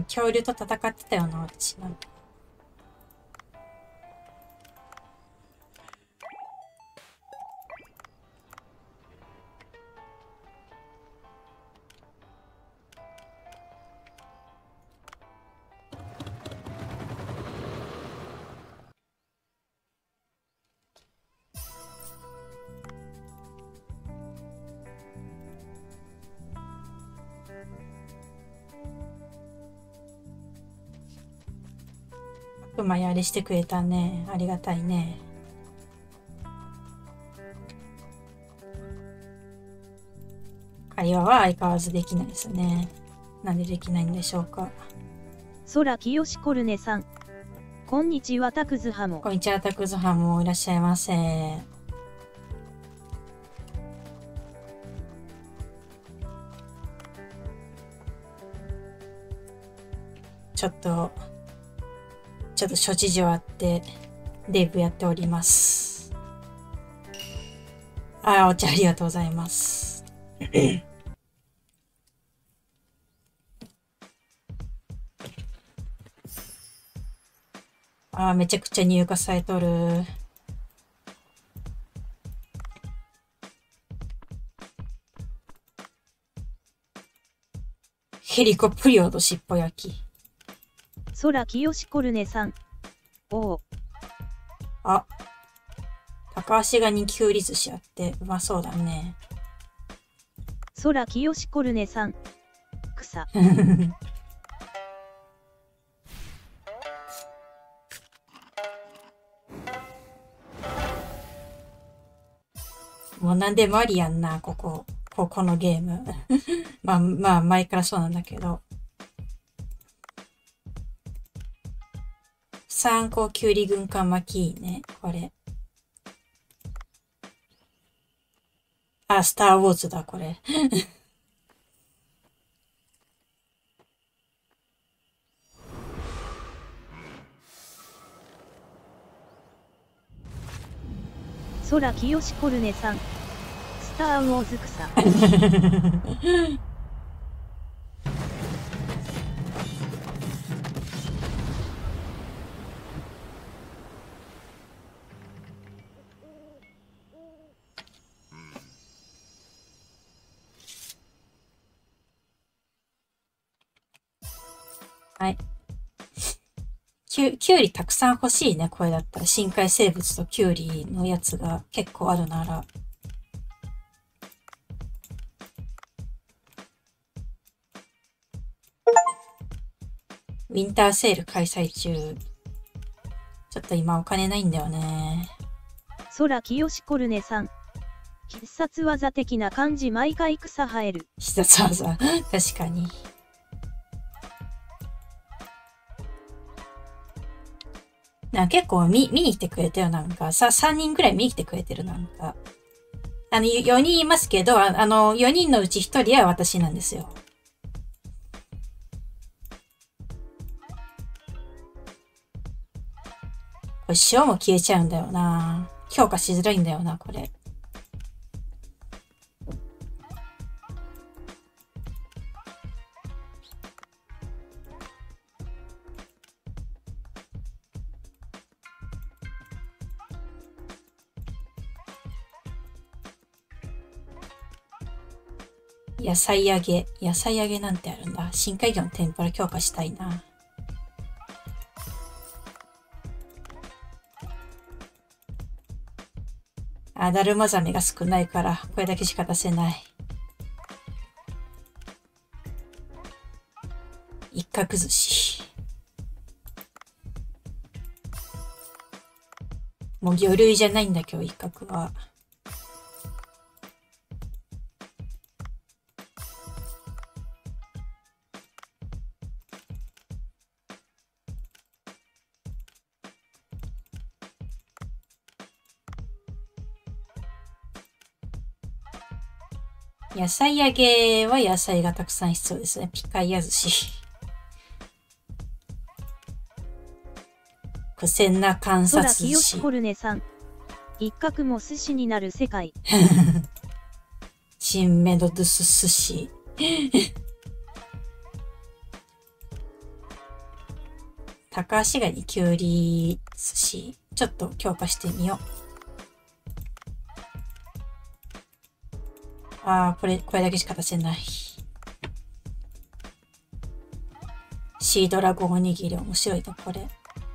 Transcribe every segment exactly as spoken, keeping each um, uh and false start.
あ、恐竜と戦ってたよな、私なんか。うまいあれしてくれたね。ありがたいね。会話は相変わらずできないですね。なんでできないんでしょうか。 空清しコルネさん。こんにちは、タクズハモ。 こんにちは、タクズハもいらっしゃいませ。ちょっと、ちょっと諸事情あって、デブやっております。あ、お茶ありがとうございます。あ、めちゃくちゃ入荷されとる。ヘリコプリオドしっぽ焼き。 空清しコルネさん。おお。 あ、高橋がにきゅうり寿司あって、うまそうだね。 空清しコルネさん。草。 もう何でもありやんな、ここ。ここのゲーム。まあまあ、前からそうなんだけど。参考きゅうり軍艦巻きね、これ。あ、スターウォーズだ、これ。 空清しコルネさん。スターウォーズ草。 はい。きゅう、きゅうりたくさん欲しいね、これだったら。深海生物ときゅうりのやつが結構あるなら。ウィンターセール開催中。ちょっと今お金ないんだよね。 空清しコルネさん。必殺技的な感じ毎回草生える。 必殺技。確かに。なんか結構見、見に来てくれたよ、なんか。さ、さんにんくらい見に来てくれてる、なんか。あの、よにんいますけど、ああの、よにんのうちひとりは私なんですよ。これ塩も消えちゃうんだよな。評価しづらいんだよな、これ。野菜揚げ。野菜揚げなんてあるんだ。深海魚の天ぷら強化したいな。あ、だるまザメが少ないから、これだけしか出せない。一角寿司。もう魚類じゃないんだ今日一角は。野菜揚げは野菜がたくさん必要ですね。ピカイヤ寿司。苦戦な観察空寿司。 清しコルネさん。一角も寿司になる世界。 チンメドドゥス寿司。 高足ガニきゅうり寿司、ちょっと強化してみよう。ああ、これ、これだけしか出せない。シードラゴンおにぎり面白いな、これ。こ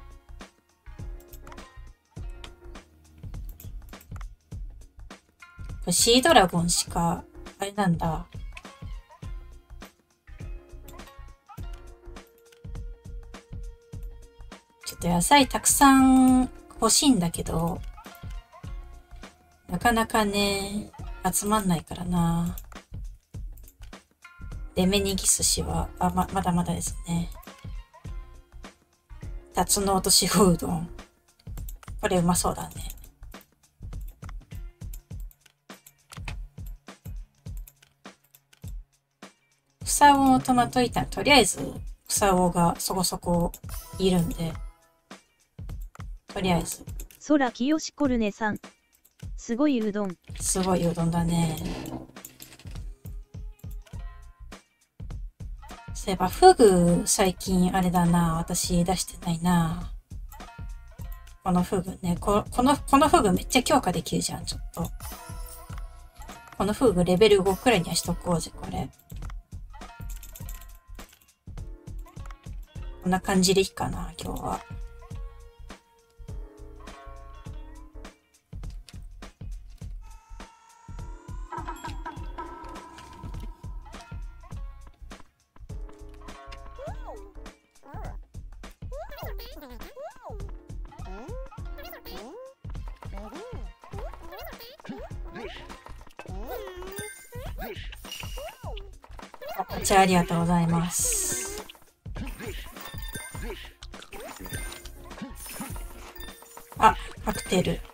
れシードラゴンしか、あれなんだ。ちょっと野菜たくさん欲しいんだけど、なかなかね、集まんないからな。デメニギ寿司は、あ、ま、まだまだですね。タツノオトシゴうどん。これうまそうだね。草魚のトマト炒め、とりあえず草魚がそこそこいるんで、とりあえず。 空清しコルネさん。すごいうどん。 すごいうどんだね。そういえば、フグ、最近あれだな。私出してないな。このフグね。ここの、このフグめっちゃ強化できるじゃん、ちょっと。このフグレベルごくらいにはしとこうぜ、これ。こんな感じでいいかな、今日は。こちらありがとうございます。あ、カクテル。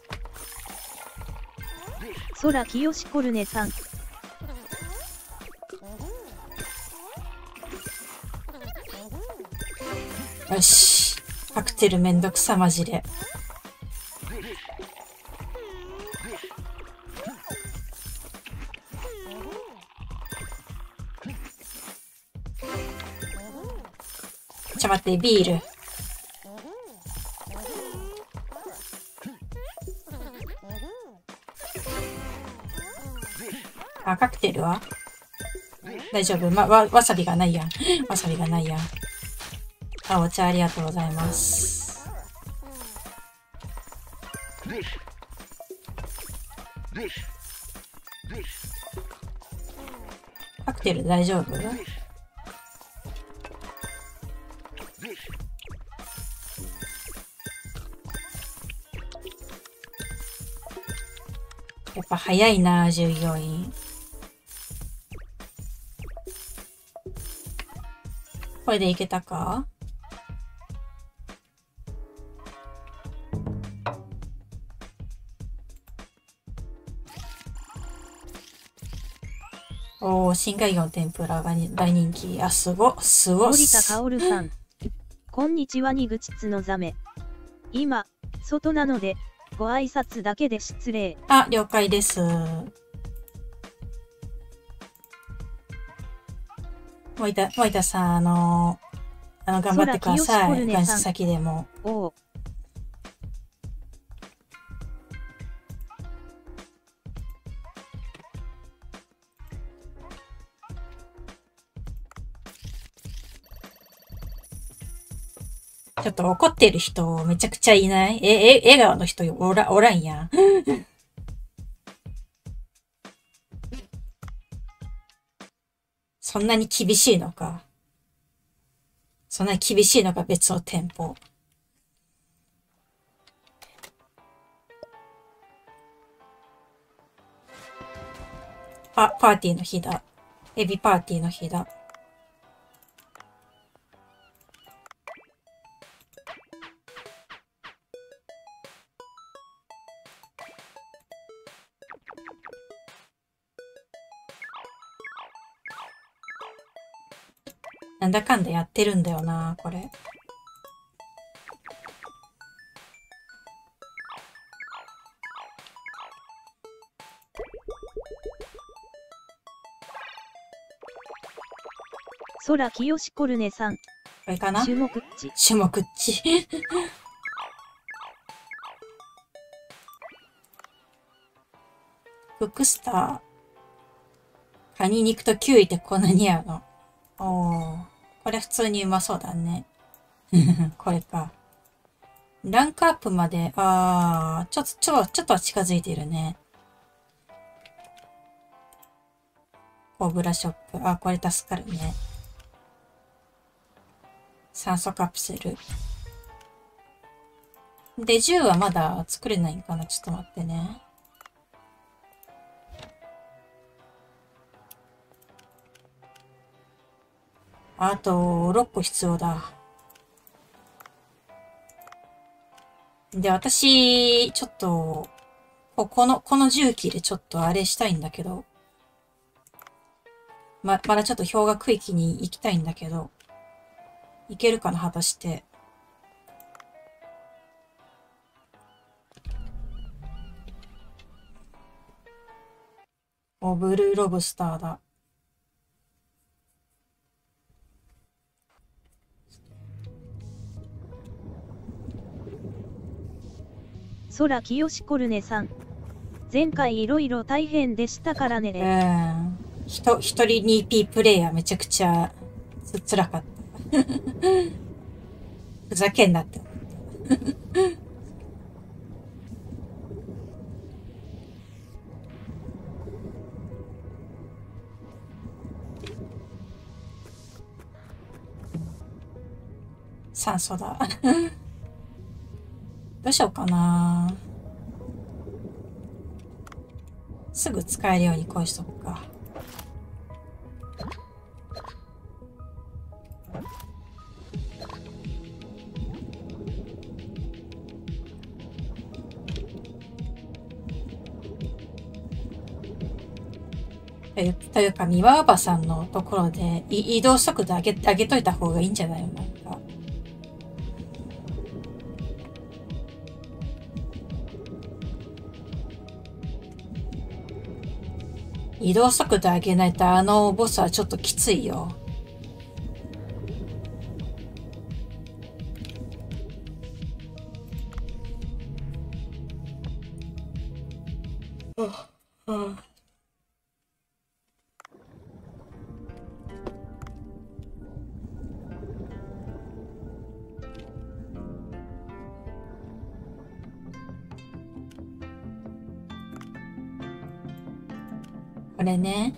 空清しコルネさん。 よし。カクテルめんどくさマジで。ちょ待って、ビール。あ、カクテルは大丈夫。ま、わ、わさびがないやん。わさびがないやん。あ、お茶ありがとうございます。カクテル大丈夫？やっぱ早いな、従業員。これでいけたか？おー、深海魚の天ぷらが大人気。あ、すご、すごっ。 森田薫さん。こんにちは、にぐちつのざめ。今、外なので、ご挨拶だけで失礼。 あ、了解です。森田、森田さん、あの、あの、頑張ってください。外出先でも。 おう。 ちょっと怒ってる人めちゃくちゃいない？え、え、笑顔の人おら、おらんやん。そんなに厳しいのか。そんなに厳しいのか、別の店舗。あ、パーティーの日だ。エビパーティーの日だ。なんだかんだやってるんだよな、これ。 空清しコルネさん。 これかな？ 種目値。 種目値。クックスター。カニ肉とキウイってこんなに合うの。おー。これ普通にうまそうだね。これか。ランクアップまで、あー、ちょっと、ちょ、ちょっとは近づいてるね。コブラショップ。あ、これ助かるね。酸素カプセル。で、銃はまだ作れないんかな？ちょっと待ってね。あと、ろっこ必要だ。で、私、ちょっと、ここの、この重機でちょっとあれしたいんだけど。ま、まだちょっと氷河区域に行きたいんだけど。行けるかな、果たして。お、ブルーロブスターだ。 空清コルネさん。前回いろいろ大変でしたからね。 うん。ひと、一人 にピー プレイヤーめちゃくちゃつ、辛かった。ふざけんなって思った。酸素だ。どうしようかな。すぐ使えるようにこうしとくか。という、というか、三輪おばさんのところで、い移動速度上げ、上げといた方がいいんじゃないの？なんか。移動速度上げないとあのボスはちょっときついよ。うん。これね。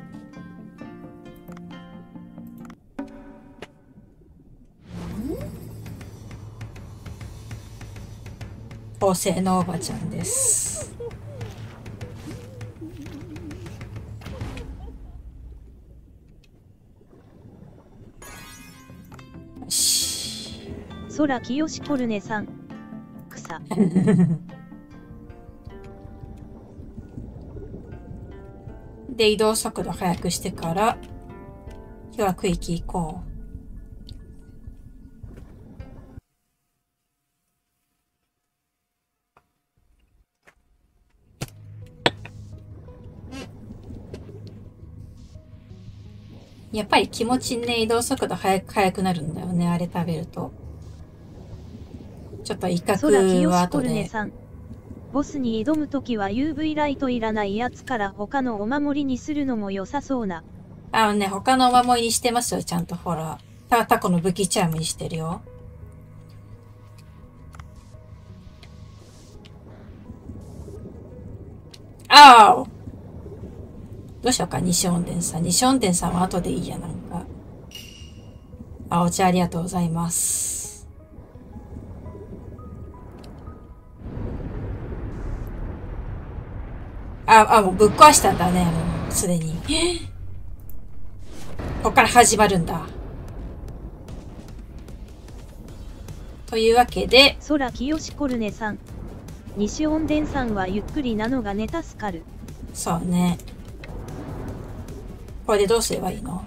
高性能おばちゃんです。よし。 空清コルネさん。草。 で、移動速度速くしてから、氷河区域行こう。やっぱり気持ちね、移動速度速く、速くなるんだよね、あれ食べると。ちょっと威嚇は後で。 ボスに挑むときは ユーブイ ライトいらないやつから他のお守りにするのも良さそうな。 あのね、他のお守りにしてますよ、ちゃんとほら。た、タコの武器チャームにしてるよ。ああどうしようか、西音伝さん。西音伝さんは後でいいや、なんか。あ、お茶ありがとうございます。あ、あ、もうぶっ壊したんだね、もう、すでに。ここから始まるんだ。というわけで。 空清コルネさん。西音伝さんはゆっくりなのがね、助かる。 そうね。これでどうすればいいの？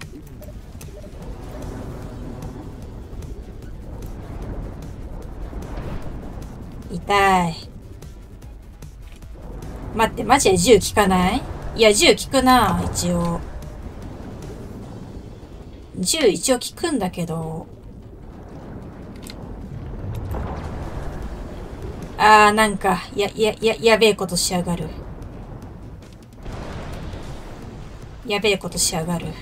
痛い。待って、マジで銃効かない？いや、銃効くな、一応。銃一応効くんだけど、 あー、なんか、や、や、や、やべえことしやがる。やべえことしやがる。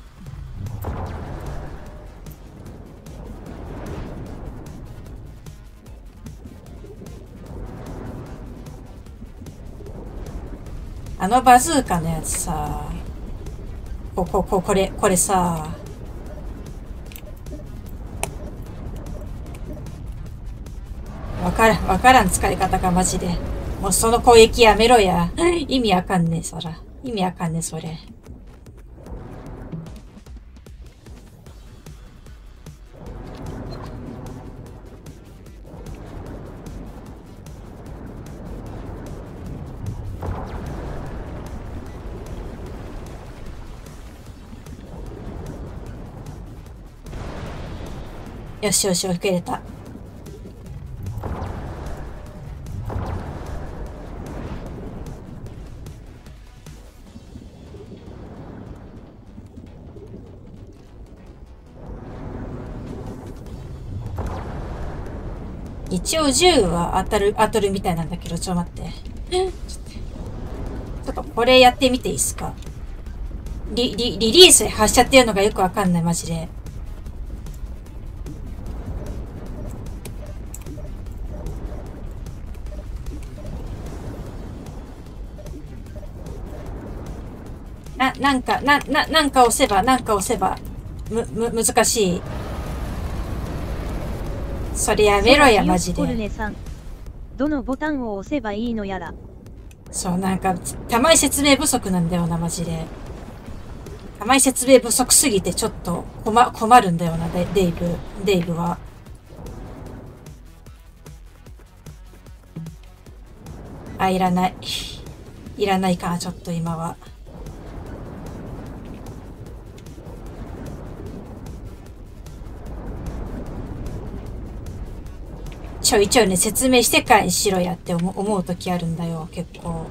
あのバズーカのやつさ、こ、こ、こ、これ、これさ、わからん、わからん使い方がマジで。もうその攻撃やめろや。意味わかんねえ、そら。意味わかんねえ、それ。よしよし、受け入れた。一応銃は当たる、当たるみたいなんだけど、ちょっと待って。ちょっとこれやってみていいっすか？リ、リ、リリースで発射っていうのがよくわかんない、マジで。な、なんか、な、な、なんか押せば、なんか押せば、む、む、難しい。それやめろや、マジで。 どのボタンを押せばいいのやら。 そう、なんか、たまに説明不足なんだよな、マジで。たまに説明不足すぎて、ちょっと、困、困るんだよな、デ、デイブ、デイブは。あ、いらない。いらないかな、ちょっと今は。ちょいちょいね、説明してからにしろやって思う、思う時あるんだよ、結構。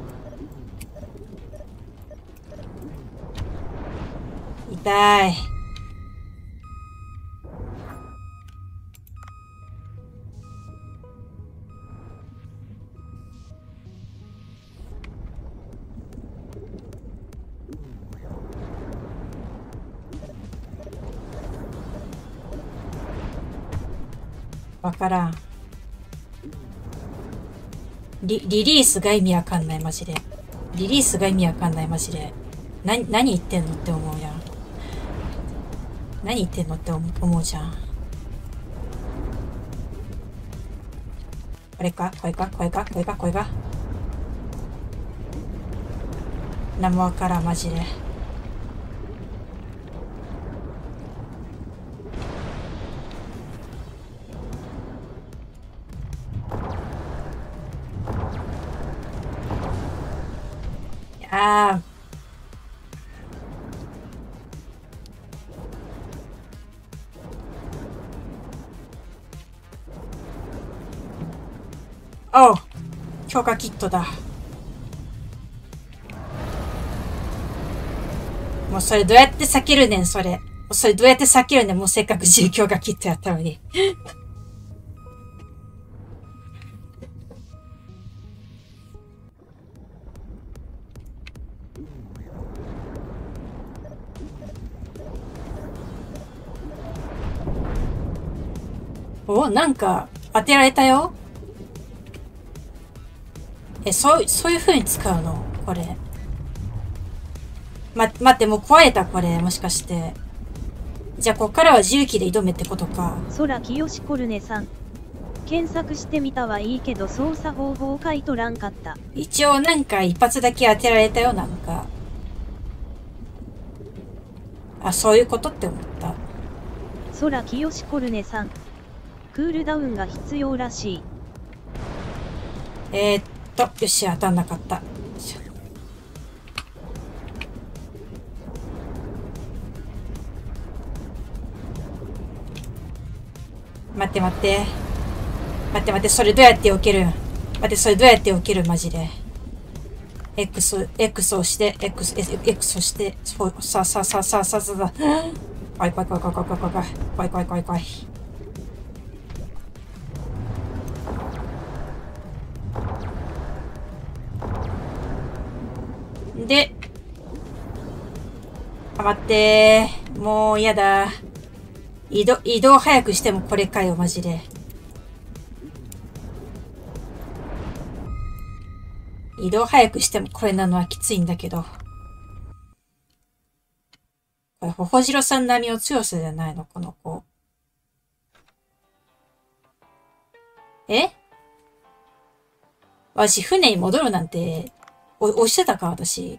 痛い。わからん。リ、リリースが意味わかんない、マジで。リリースが意味わかんない、マジで。な、何言ってんのって思うやん。何言ってんのって思うじゃん。これかこれかこれかこれかこれかなんもわからん、マジで。ああ。おう。強化キットだ。もうそれどうやって避けるねん、それ。それどうやって避けるねん、もうせっかく自由強化キットやったのに。お、なんか、当てられたよ。え、そう、そういう風に使うのこれ。ま、待って、もう壊れた、これ。もしかして。じゃあ、こっからは重機で挑めってことか。 空清コルネさん。検索してみたはいいけど操作方法書いとらんかった。 一応なんか一発だけ当てられたよ、なんか。あ、そういうことって思った。 空清コルネさん。クールダウンが必要らしい。 えー、っと、よし、当たんなかった。待って待って。待って待って、それどうやって避けるん？待って、それどうやって避ける？マジで。X、X をして、X、X をして、さあさあさあさあさあさあ。怖い怖い怖い怖い怖い怖い怖い怖い怖い怖い怖い怖い。 で、あ、待ってー。もう嫌だ。移動、移動早くしてもこれかよ、マジで。移動早くしてもこれなのはきついんだけど。これ、ほほじろさん並みの強さじゃないの、この子。え？私、船に戻るなんて、お、押してたか、私。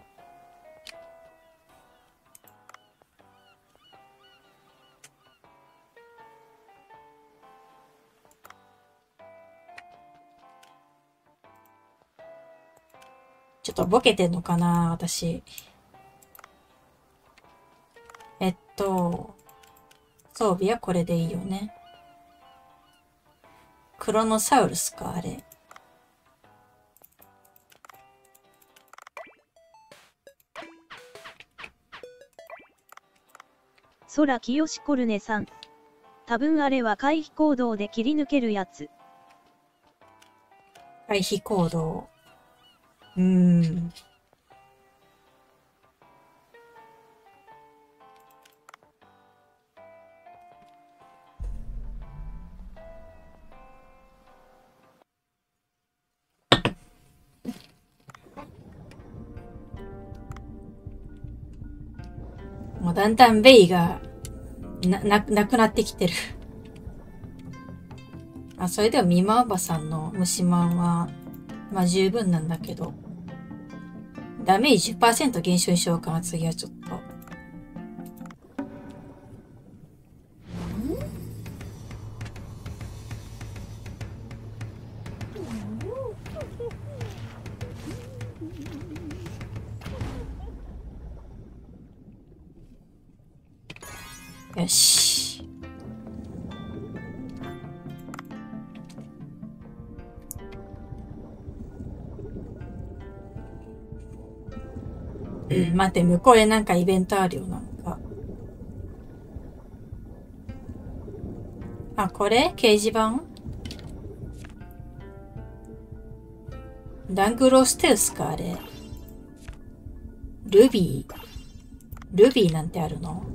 ちょっとボケてんのかな、私。えっと、装備はこれでいいよね。クロノサウルスか、あれ。 空清コルネさん。多分あれは回避行動で切り抜けるやつ。 回避行動。うーん。もうだんだんベイがな、な、なくなってきてる。あ、それではミマおばさんの虫マンは、まあ十分なんだけど。ダメージ じゅっパーセント 減少にしようかな、次はちょっと。よし。うん、待って、向こうでなんかイベントあるよ、なんか。あ、これ掲示板ダングロステウスか、あれ。ルビー。ルビーなんてあるの？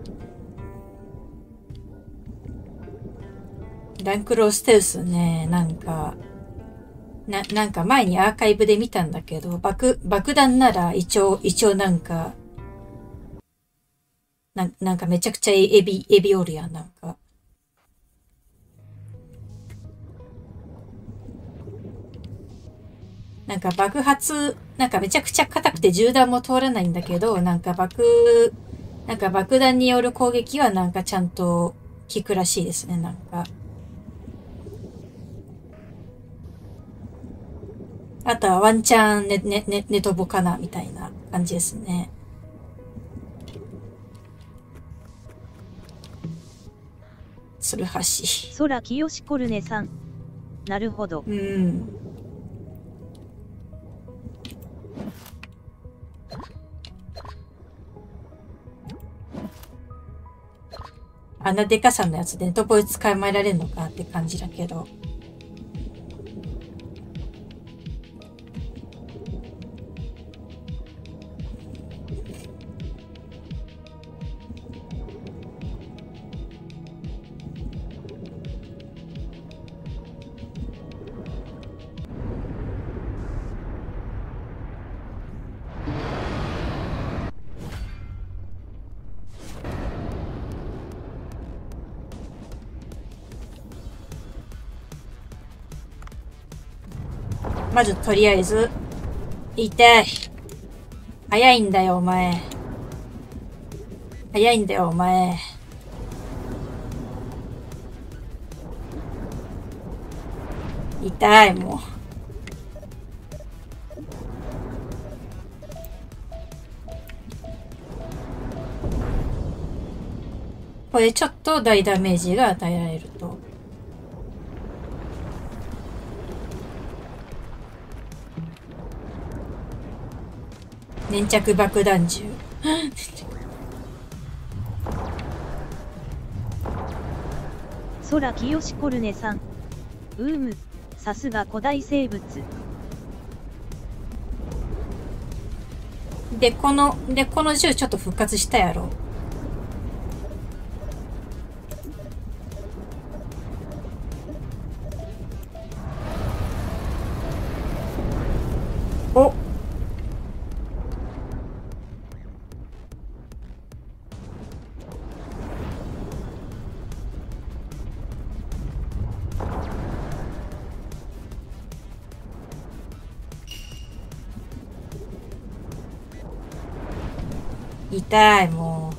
ダンクロステウスね、なんか、な、なんか前にアーカイブで見たんだけど、爆、爆弾なら一応、一応なんか、な、なんかめちゃくちゃエビ、エビおるやん、なんか。なんか爆発、なんかめちゃくちゃ硬くて銃弾も通らないんだけど、なんか爆、なんか爆弾による攻撃はなんかちゃんと効くらしいですね、なんか。あとはワンチャンネ、ネ、ネ、ネトボかなみたいな感じですね。ツルハシ。 空清コルネさん。なるほど。 うん。あんなデカさんのやつでネトボで捕まえられるのかって感じだけど。まずとりあえず、痛い。早いんだよ、お前。早いんだよ、お前。痛い、もう。これちょっと大ダメージが与えられると。粘着爆弾銃。 空清コルネさん。うーむ、さすが古代生物。 で、この、で、この銃ちょっと復活したやろ。お。痛い、もう。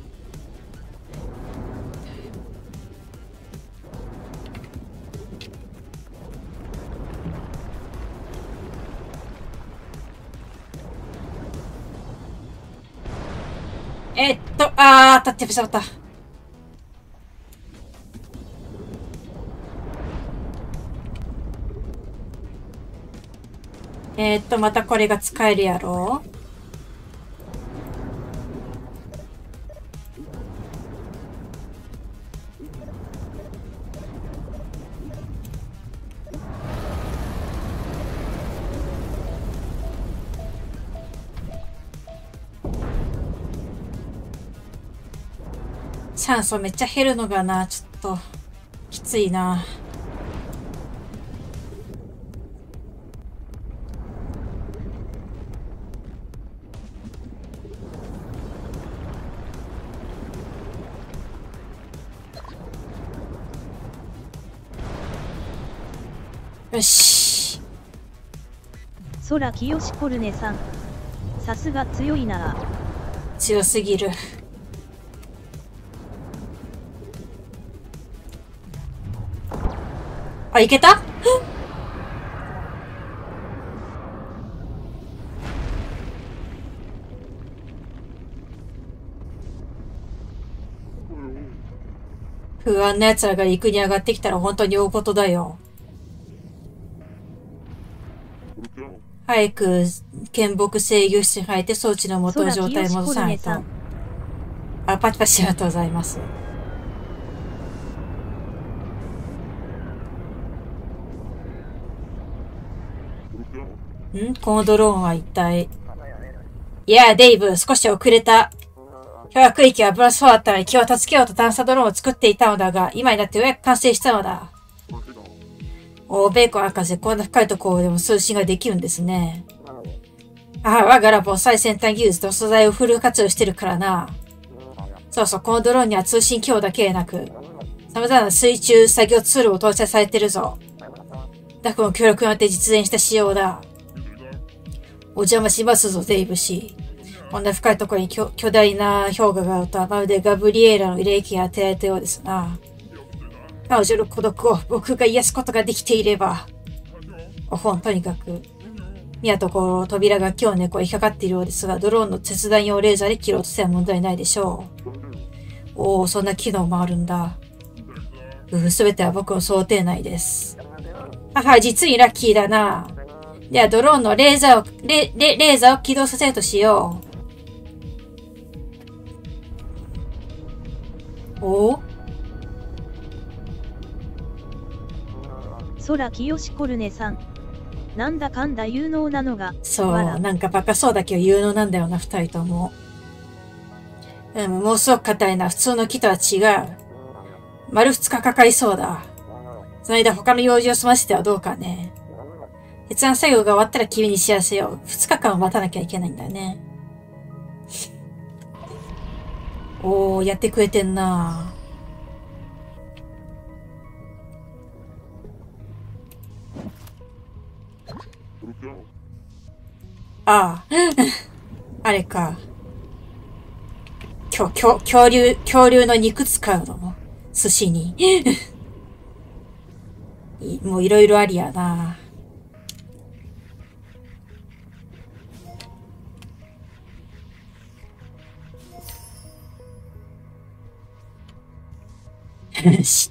えっと、あー、当たってしまった。えーっと、またこれが使えるやろ。酸素めっちゃ減るのがな、ちょっと、きついな。よし。 空清コルネさん。さすが強いなあ。 強すぎる。あ、いけた？不安な奴らが陸に上がってきたら本当に大事だよ。早く、剣木制御室に入って装置の元の状態に戻さないと。あ、パチパチありがとうございます。ん？このドローンは一体。いや、デイブ、少し遅れた。氷河区域はブラスフォーだったのに気を助けようと探査ドローンを作っていたのだが、今になってようやく完成したのだ。おー、ベーコン博士、こんな深いところでも通信ができるんですね。ああ、我がラボ最先端技術と素材をフル活用してるからな。そうそう、このドローンには通信機能だけでなく、様々な水中作業ツールを搭載されてるぞ。ダクの協力によって実現した仕様だ。お邪魔しますぞ、デイブ氏。こんな深いところに巨大な氷河があるとはまるでガブリエラの慰霊碑が当てられたようですな。彼女の孤独を僕が癒すことができていれば。おほん、とにかく。見たところ、扉が今日猫に引っかかっているようですが、ドローンの切断用レーザーで切ろうとせば問題ないでしょう。おお、そんな機能もあるんだ。うふ、すべては僕の想定内です。はは、実にラッキーだな。では、ドローンのレーザーを、レ、レ、レーザーを起動させるとしよう。おお？ 空清コルネさん。なんだかんだ有能なのが。 そう、なんかバカそうだけど有能なんだよな、二人とも。うん、もうすごく硬いな。普通の木とは違う。丸二日かかりそうだ。その間他の用事を済ませてはどうかね。決断作業が終わったら君に知らせよう。二日間待たなきゃいけないんだね。おー、やってくれてんな。ああ。あれか。きょ、きょ、恐竜、恐竜の肉使うの？寿司に。もういろいろありやな。した。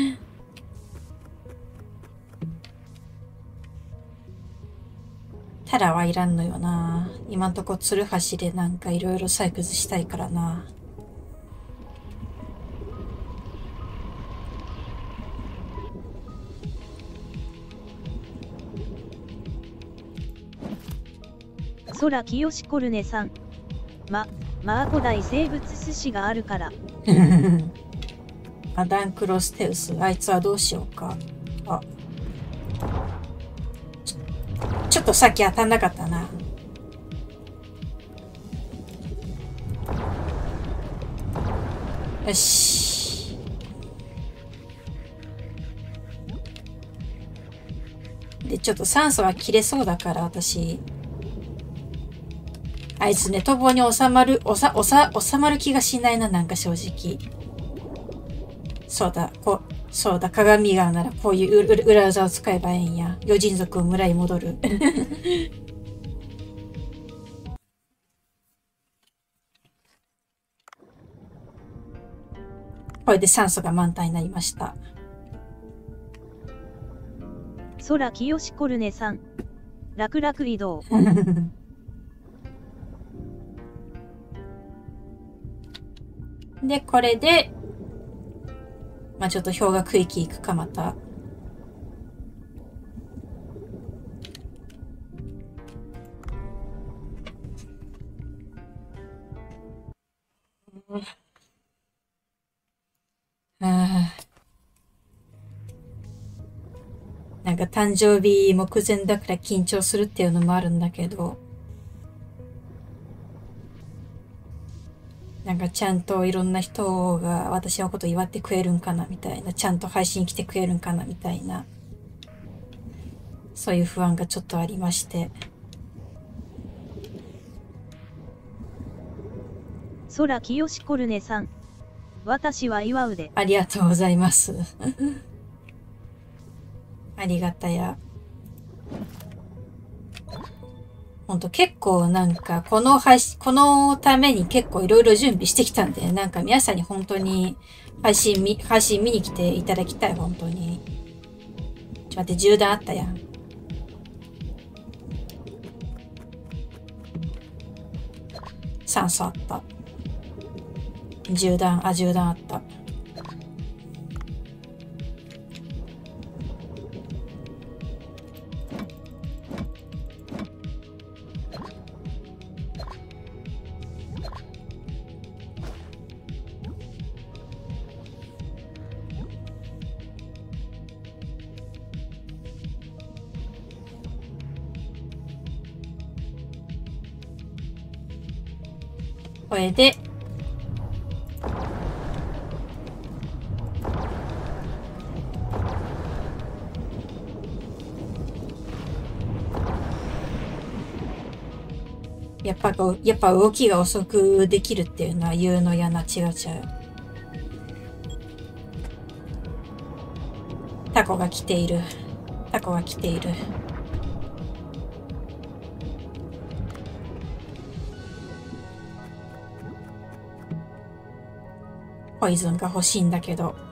タラはいらんのよな。今んとこツルハシでなんかいろいろ採掘したいからな。 空清コルネさん。ま、まあ古代生物寿司があるから。 アダンクロステウス、あいつはどうしようか。あ。ちょ、ちょっとさっき当たんなかったな。よし。で、ちょっと酸素は切れそうだから、私。あいつね、トボに収まる、おさ、おさ、収まる気がしないな、なんか正直。そうだ、こう、そうだ、鏡がならこういう裏裏技を使えばええんや。余人族を村に戻る。これで酸素が満タンになりました。 空清コルネさん。楽々移動。 で、これで、まあちょっと氷河区域行くか、また。ああ。なんか誕生日目前だから緊張するっていうのもあるんだけど、なんかちゃんといろんな人が私のこと祝ってくれるんかなみたいな、ちゃんと配信来てくれるんかなみたいな、そういう不安がちょっとありまして。 空清コルネさん。私は祝うで。 ありがとうございます。ありがたや。ほんと結構なんかこの配信、このために結構いろいろ準備してきたんで、なんか皆さんに本当に配信見、配信見に来ていただきたい、本当に。ちょっと待って、銃弾あったやん。酸素あった。銃弾、あ、銃弾あった。これで、やっぱ、やっぱ動きが遅くできるっていうのは言うのやな、違う違う。タコが来ている。タコが来ている。ポイズンが欲しいんだけど。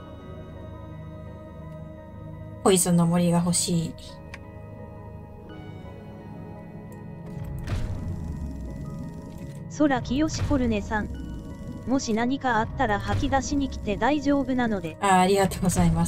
ポイズンの森が欲しい。 空清コルネさん。もし何かあったら吐き出しに来て大丈夫なので。 あ、ありがとうございます。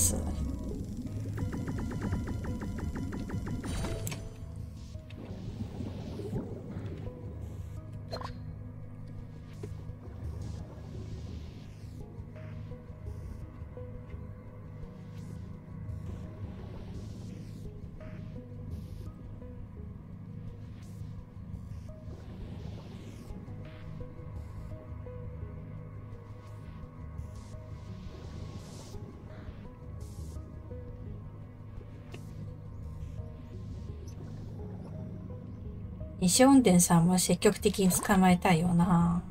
西音伝さんも積極的に捕まえたいよな。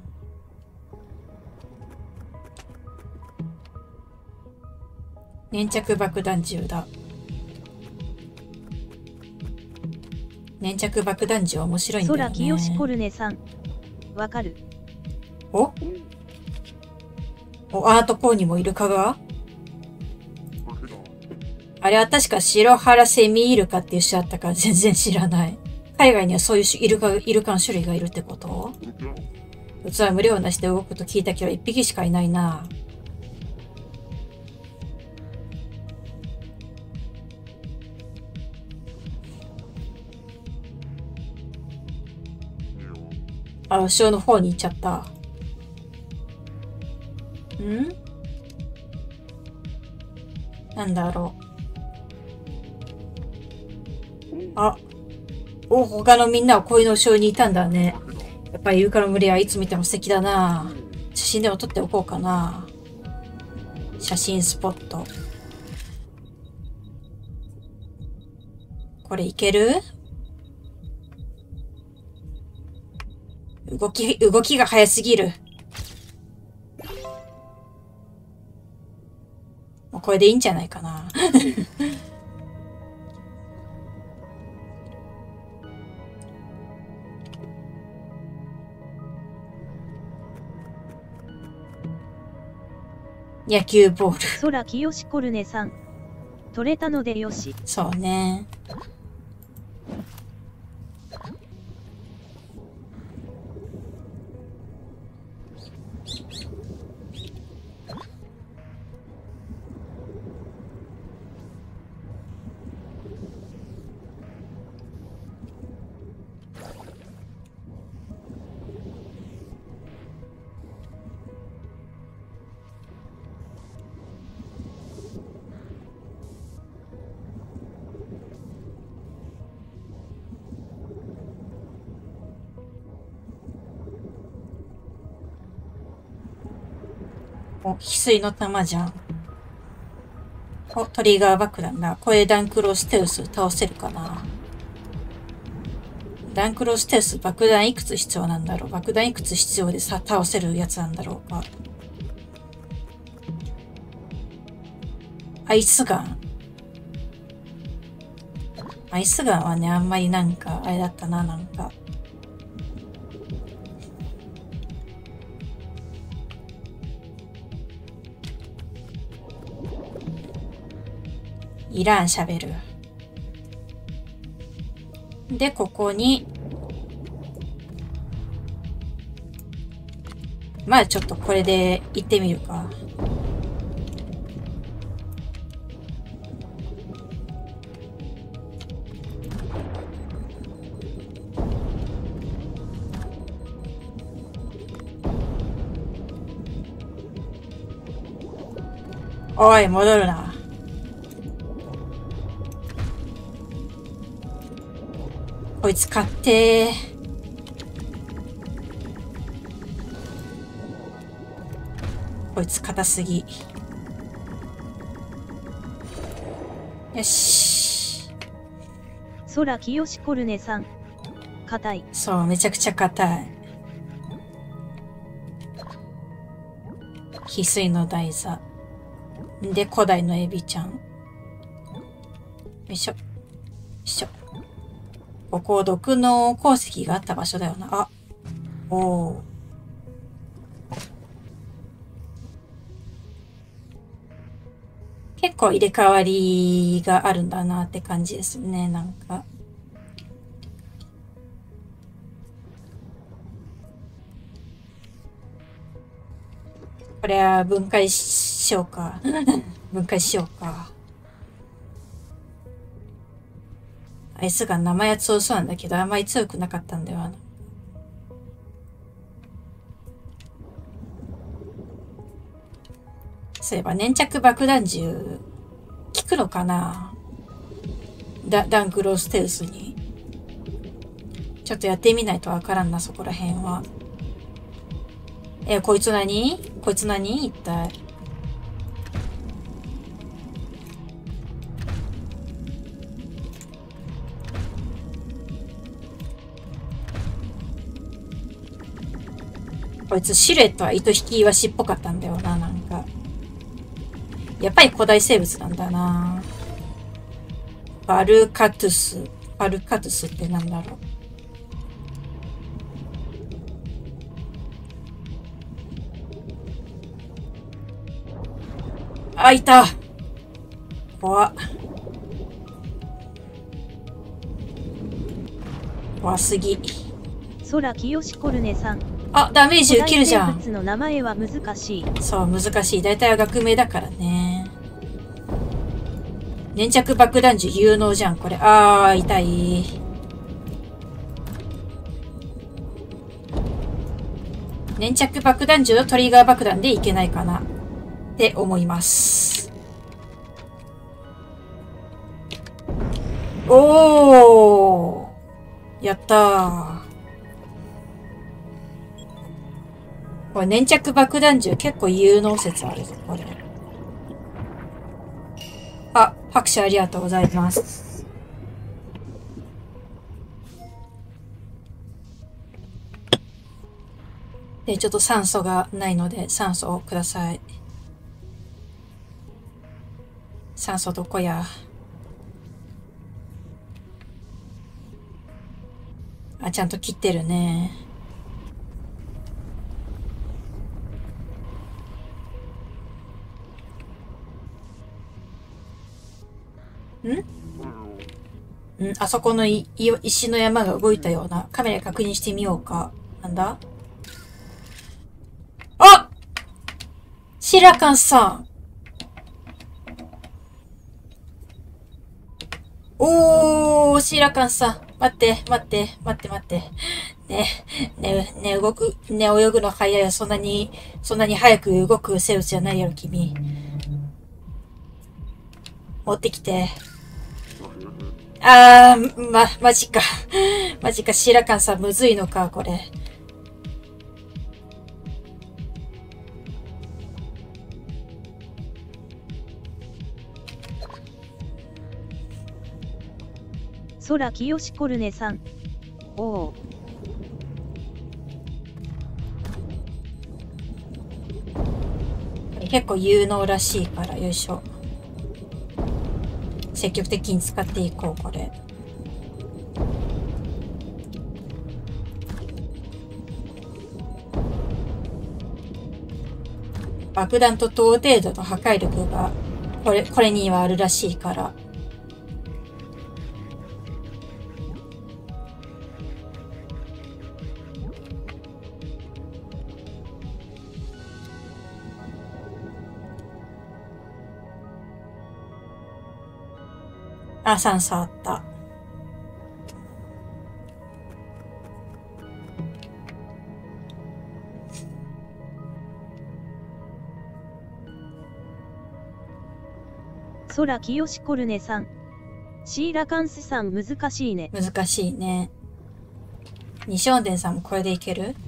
粘着爆弾銃だ。粘着爆弾銃面白いんだよね。 空清コルネさん。わかる。 おお、アートコーにもイルカがあれは確か白原セミイルカっていう種あったから全然知らない。海外にはそういうイルカ、イルカの種類がいるってこと？うつは無料なしで動くと聞いたけど一匹しかいないな。 あ、後ろの方に行っちゃった。ん？なんだろう。あ。お、他のみんなはこういうの後ろにいたんだね。やっぱりイルカの群れはいつ見ても素敵だな。写真でも撮っておこうかな。写真スポット。これいける？動き、動きが早すぎる。もうこれでいいんじゃないかな。野球ボール。 空清しコルネさん。取れたのでよし。 そうね。お、翡翠の玉じゃん。お、トリガー爆弾だ。これダンクロステウス倒せるかな。ダンクロステウス爆弾いくつ必要なんだろう。爆弾いくつ必要でさ、倒せるやつなんだろうか。アイスガン。アイスガンはね、あんまりなんか、あれだったな、なんか。いらん、喋る。で、ここに、まあちょっとこれで行ってみるか。おい、戻るな。こいつ買ってー。こいつ硬すぎ。よし。 空清しコルネさん。硬い。 そう、めちゃくちゃ硬い。翡翠の台座。で、古代のエビちゃん。よいしょ。よいしょ。ここ、毒の鉱石があった場所だよな。あ、おー。結構入れ替わりがあるんだなって感じですね、なんか。これは分解しようか。分解しようか。アイスガン名前は強そうなんだけど、あんまり強くなかったんだよな。そういえば粘着爆弾銃効くのかな。ダダンクロステウスに。ちょっとやってみないとわからんな、そこら辺は。え、こいつ何？こいつ何？一体。こいつシルエットは糸引きイワシっぽかったんだよな、なんか。やっぱり古代生物なんだな。バルカトゥス。バルカトゥスってなんだろう。あ、いた。怖っ。怖すぎ。 空清しコルネさん。 あ、ダメージ受けるじゃん。 古代生物の名前は難しい。 そう、難しい。大体は学名だからね。粘着爆弾銃有能じゃん、これ。あー、痛い。 粘着爆弾銃のトリガー爆弾でいけないかなって思います。おー、やったー。これ粘着爆弾銃結構有能説あるぞ、これ。あ、拍手ありがとうございます。で、ちょっと酸素がないので酸素をください。酸素どこや。あ、ちゃんと切ってるね。んんあそこのいい石の山が動いたような。カメラで確認してみようか。なんだあ、シラカンさん。おー、シラカンさん。待って、待って、待って、待って。ね、ね、ね、動く、ね、泳ぐの早いよ。そんなに、そんなに早く動く生物じゃないやろ、君。持ってきて。あー、ま、マジか。マジか、シラカンさん、むずいのか、これ。 空清しコルネさん。おお。 結構有能らしいから、よいしょ。積極的に使っていこう、これ。爆弾と同程度の破壊力が、これ、これにはあるらしいから。あ、酸素あった。 空清しコルネさん。シーラカンスさん難しいね。 難しいね。西音伝さんもこれでいける？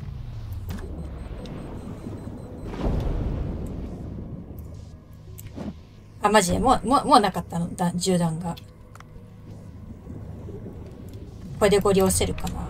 あ、マジでもう、もう、もうなかったのだ、銃弾が。これでご利用せるかな。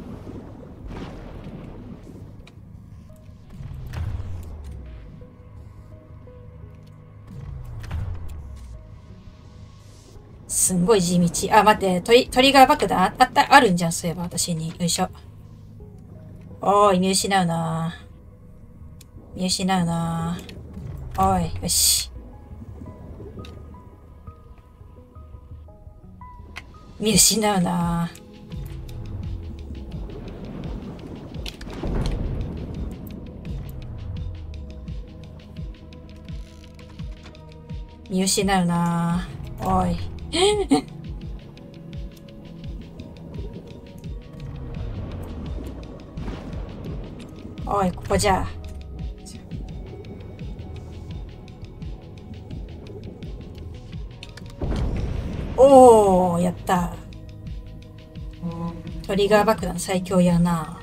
すんごい地道。あ、待って、トリ、トリガー爆弾あ、あった、あるんじゃん、そういえば私に。よいしょ。おーい、見失うな見失うなおい、よし。見失うな見失うなおい。おい、ここじゃ。おー、やった。トリガー爆弾最強やな。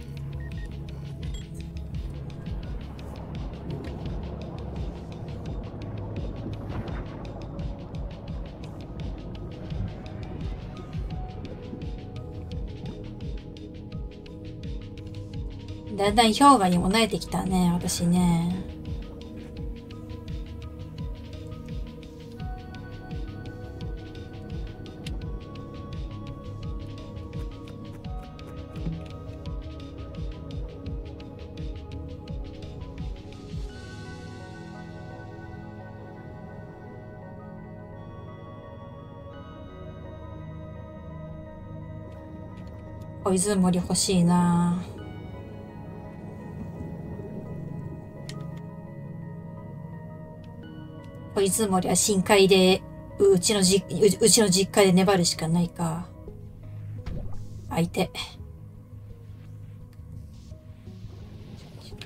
だんだん氷河にも慣れてきたね、私ね。ポイズン森欲しいな。ポイズン森は深海で、うちのじ、うちの実家で粘るしかないか。相手。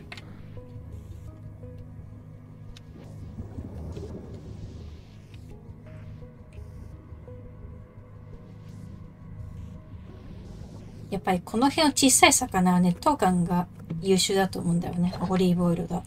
やっぱりこの辺の小さい魚は熱湯感が優秀だと思うんだよね。オリーブオイルが。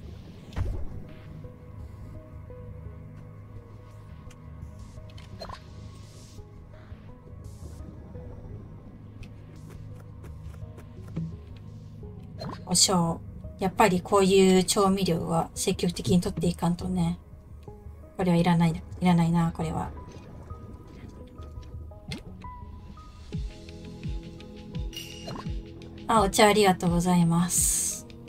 おしょう。やっぱりこういう調味料は積極的に取っていかんとね。これはいらない、いらないな、これは。あ、お茶ありがとうございます。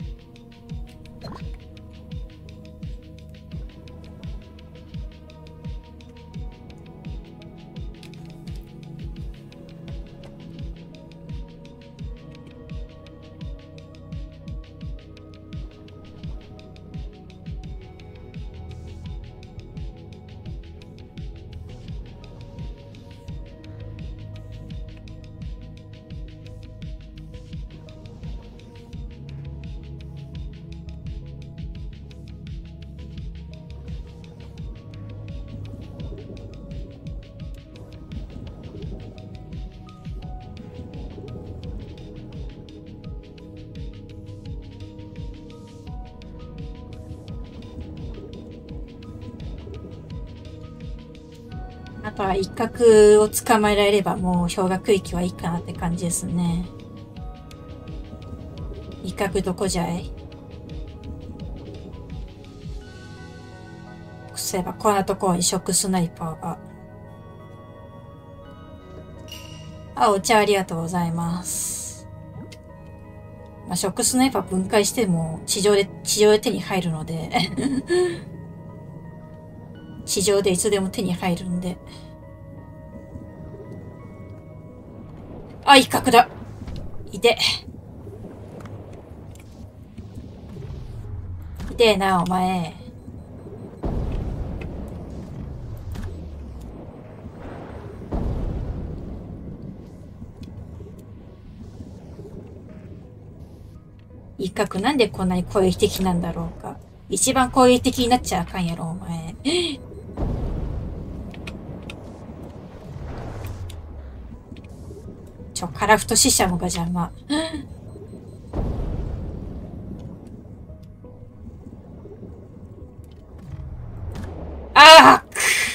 あとは一角を捕まえられればもう氷河区域はいいかなって感じですね。一角どこじゃい？そういえばこんなところにショックスナイパーが。あ、お茶ありがとうございます。まあ、ショックスナイパー分解しても地上で、地上で手に入るので。地上でいつでも手に入るんで。あ、一角だ。いて。いてえな、お前。一角なんでこんなに攻撃的なんだろうか。一番攻撃的になっちゃあかんやろ、お前。ちょ、カラフトシシャモが邪魔。ああ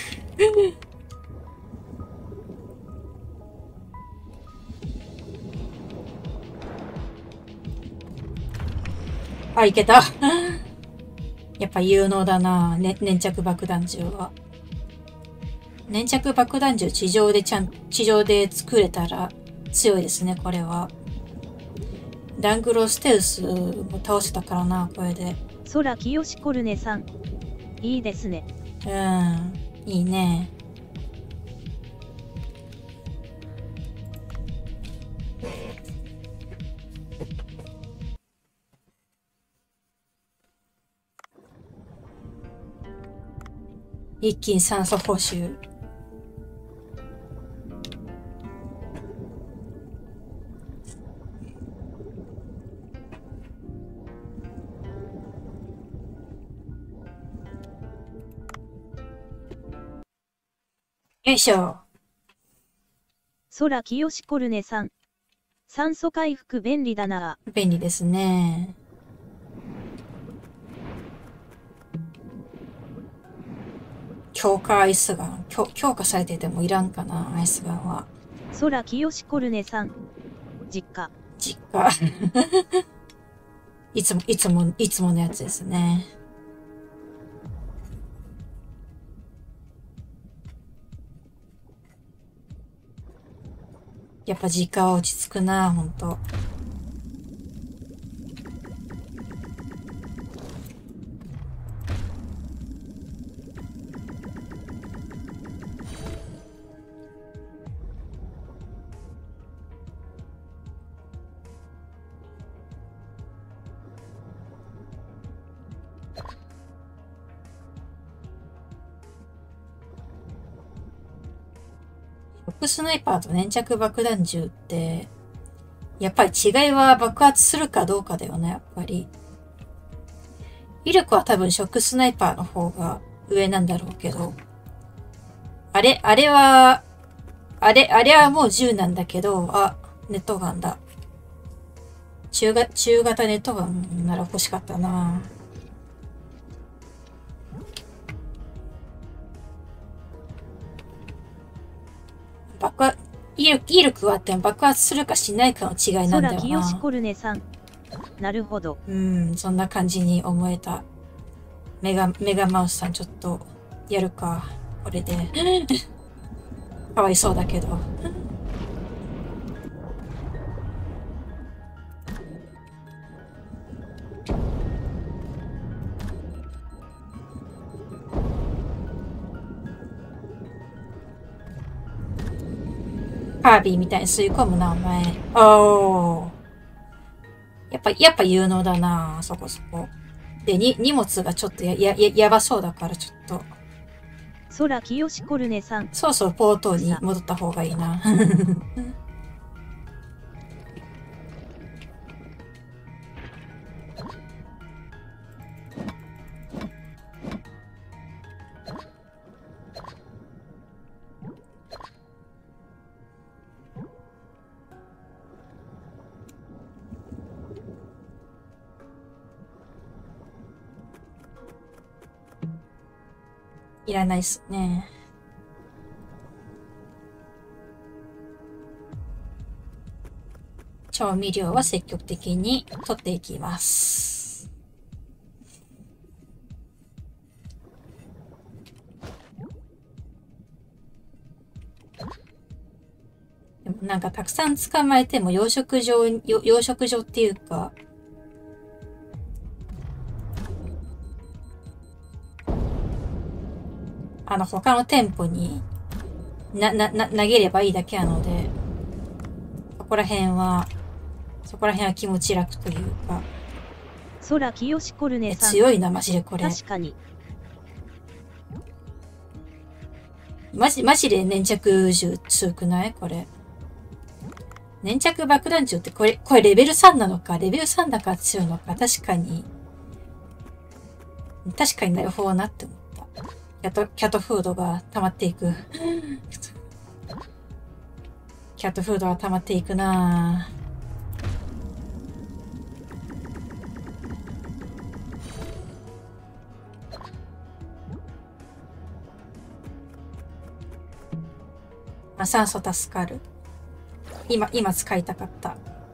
あ、いけた。やっぱ有能だな、ね、粘着爆弾銃は。粘着爆弾銃地上でちゃん、地上で作れたら強いですね、これは。ダングロステルスも倒せたからな、これで。 空清しコルネさん。いいですね。 うん、いいね。一気に酸素報酬。よいしょ。 空清しコルネさん。酸素回復便利だな。 便利ですね。強化アイスガン。強強化されててもいらんかな、アイスガンは。 空清しコルネさん。実家。 実家。いつも、いつも、いつものやつですね。やっぱ実家は落ち着くな、ほんと。ロックスナイパーと粘着爆弾銃って、やっぱり違いは爆発するかどうかだよね、やっぱり。威力は多分ショックスナイパーの方が上なんだろうけど、あれ、あれは、あれ、あれはもう銃なんだけど、あ、ネットガンだ。 中が、中型ネットガンなら欲しかったな。爆発、威力、威力はあっても爆発するかしないかの違いなんだよな。 空清コルネさん。なるほど。 うん、そんな感じに思えた。メガ、メガマウスさんちょっと、やるか。これで。かわいそうだけど。カービィみたいに吸い込むな、お前。おー。やっぱ、やっぱ有能だな、そこそこ。で、に、荷物がちょっとや、や、や、やばそうだから、ちょっと。 空清コルネさん。 そうそう、ポートに戻った方がいいな。いらないっすね。調味料は積極的に取っていきます。でもなんかたくさん捕まえても養殖場、養殖場っていうか、あの他の店舗にな、な、な、投げればいいだけなので、そこら辺は、そこら辺は気持ち楽というか。 空清コルネさん。 強いな、マジでこれ。 確かに。 マジ、マジで粘着銃強くないこれ。粘着爆弾銃ってこれ、これレベルさんなのか、レベルさんだから強いのか、確かに、確かになる方なって思った。キャット、キャットフードが溜まっていく。キャットフードは溜まっていくなぁ。あ、酸素助かる。今、今使いたかった。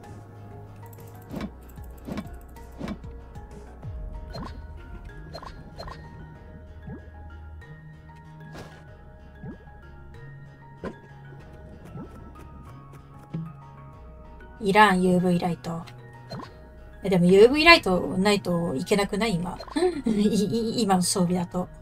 いらん、ユーブイ ライト。え、でも ユーブイ ライトないといけなくない今。い今の装備だと。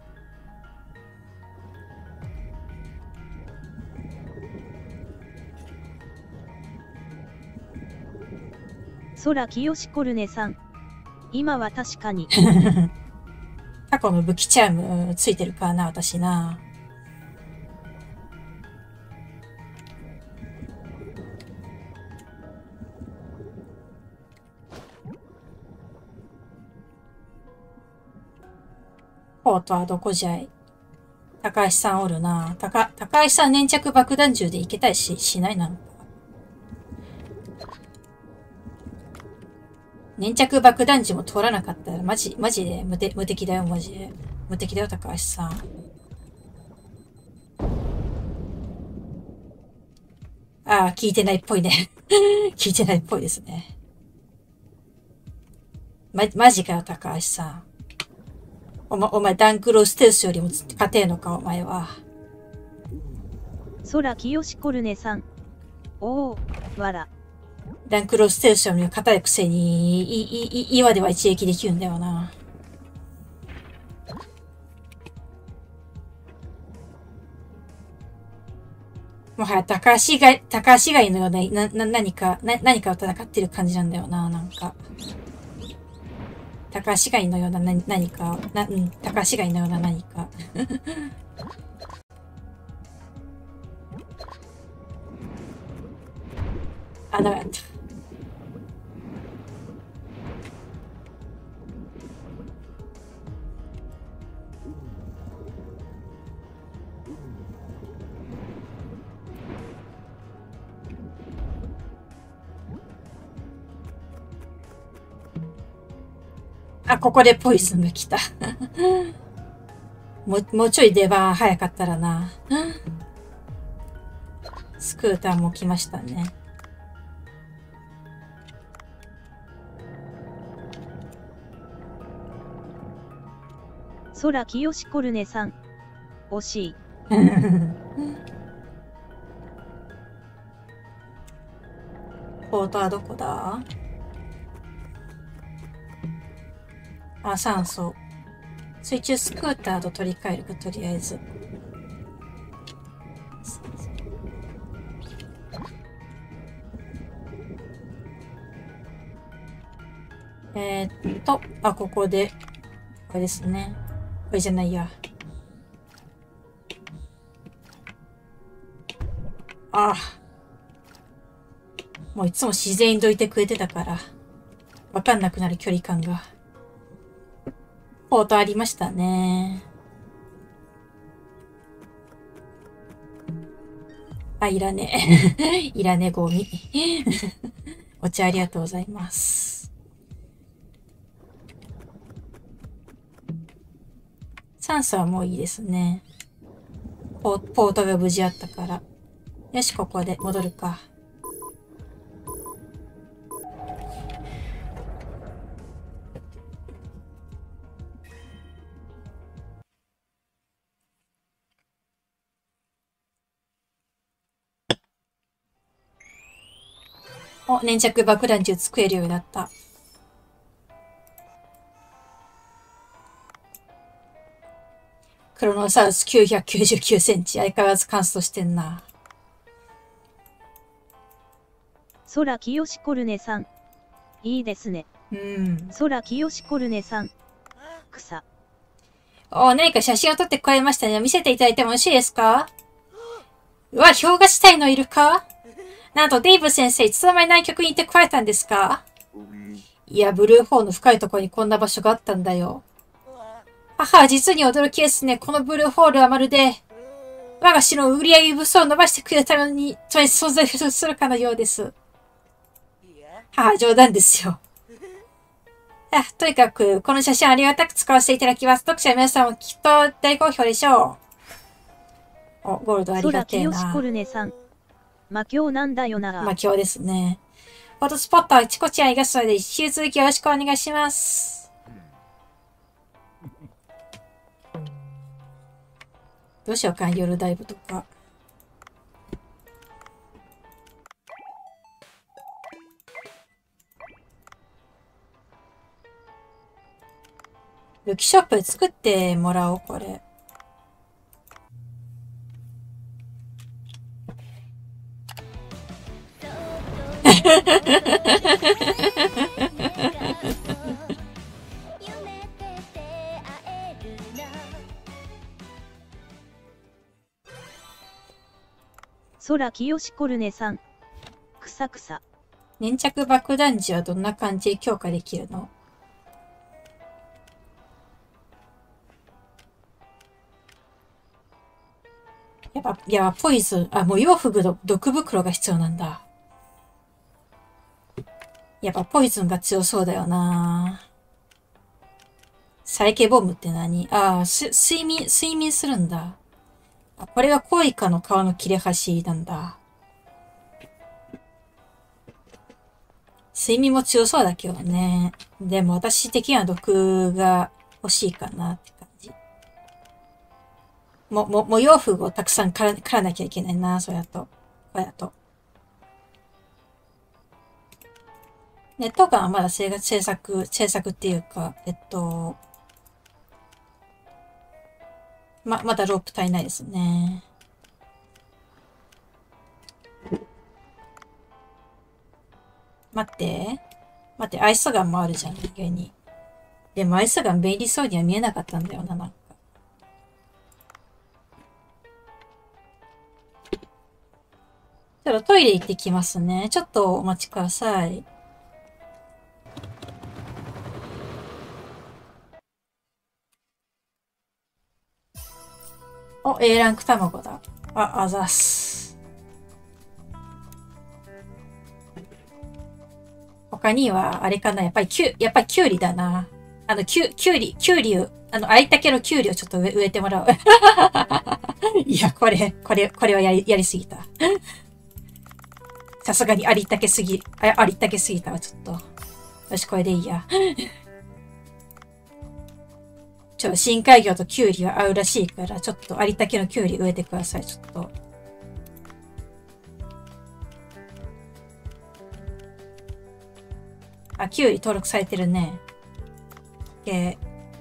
空清コルネさん。今は確かに。 過去の武器チャームついてるからな、私な。ポートはどこじゃい？高橋さんおるな。高、高橋さん粘着爆弾銃でいけたりし、しないなのか。粘着爆弾銃も通らなかったら、マジ、マジで無敵、無敵だよ、マジで。無敵だよ、高橋さん。ああ、聞いてないっぽいね。聞いてないっぽいですね。ま、マジかよ、高橋さん。おま、お前、ダンクローステルスよりも勝てえのか、お前は。 空清コルネさん。おお、わら。 ダンクローステルスよりも硬いくせに、い、い、い、岩では一撃できるんだよな。もはや高橋以外、高橋以外のような、な、な、何か、な、何かを戦ってる感じなんだよな、なんか。高橋以外のような何、何か、な、うん、高橋以外のような何か。あ、ダメだった。 あ、ここでポイズンが来た。もう、もうちょい出番早かったらな。スクーターも来ましたね。 空清コルネさん。惜しい。 ポートはどこだ？あ、酸素。水中スクーターと取り替えるか、とりあえず。えー、っと、あ、ここで、これですね。これじゃないや。ああ。もういつも自然にどいてくれてたから、わかんなくなる距離感が。ポートありましたね。あ、いらねえ。いらねえ、ゴミ。お茶ありがとうございます。酸素はもういいですね。ポ、ポートが無事あったから。よし、ここで戻るか。お、粘着爆弾銃作れるようになった。クロノサウルスきゅうひゃくきゅうじゅうきゅうセンチ。相変わらずカンストしてんな。 空清コルネさん。いいですね。 うん。 空清コルネさん。草。 お、何か写真を撮ってくれましたね。見せていただいてもよろしいですか？うわ、氷河地帯のいるか？なんとデイブ先生、いつの間に南極に行ってこられたんですか？いや、ブルーホールの深いところにこんな場所があったんだよ。母は実に驚きですね。このブルーホールはまるで、我が城の売り上げ部数を伸ばしてくれるために、とに存在するかのようです。母、冗談ですよ。あ、とにかく、この写真ありがたく使わせていただきます。読者の皆さんもきっと大好評でしょう。お、ゴールドありがてえな。 空清コルネさん。魔境なんだよな。 魔境ですね。フォトスポットはあちこちありますので、引き続きよろしくお願いします。どうしようか、夜ダイブとか。武器ショップ作ってもらおう、これ。 空清コルネさん。くさくさ。 粘着爆弾銃はどんな感じで強化できるの？やっぱ、いや、ポイズン、あ、もう洋服の毒袋が必要なんだ。やっぱポイズンが強そうだよな。サイケボムって何？ああ、す、睡眠、睡眠するんだ。あ、これがコイカの皮の切れ端なんだ。睡眠も強そうだけどね。でも私的には毒が欲しいかなって感じ。も、も、模様服をたくさん狩ら、狩らなきゃいけないな、それだと。これだと。ネットガンはまだ制作、制作っていうか、えっと、ま、まだロープ足りないですね。待って。待って、アイスガンもあるじゃん、意外に。でもアイスガン便利そうには見えなかったんだよな、なんか。ちょっとトイレ行ってきますね。ちょっとお待ちください。お、A ランク卵だ。あ、あざっす。他には、あれかな。やっぱりキュ、やっぱりキュウリだな。 あの、きゅう、きゅうり、きゅうりを、あの、ありったけのきゅうりをちょっと植え植えてもらう。いや、これ、これ、これはやり、やりすぎた。さすがにありったけすぎ、あ、ありったけすぎたわ、ちょっと。よし、これでいいや。ちょ、深海魚とキュウリは合うらしいから、ちょっとありったけのキュウリ植えてください、ちょっと。あ、キュウリ登録されてるね。で、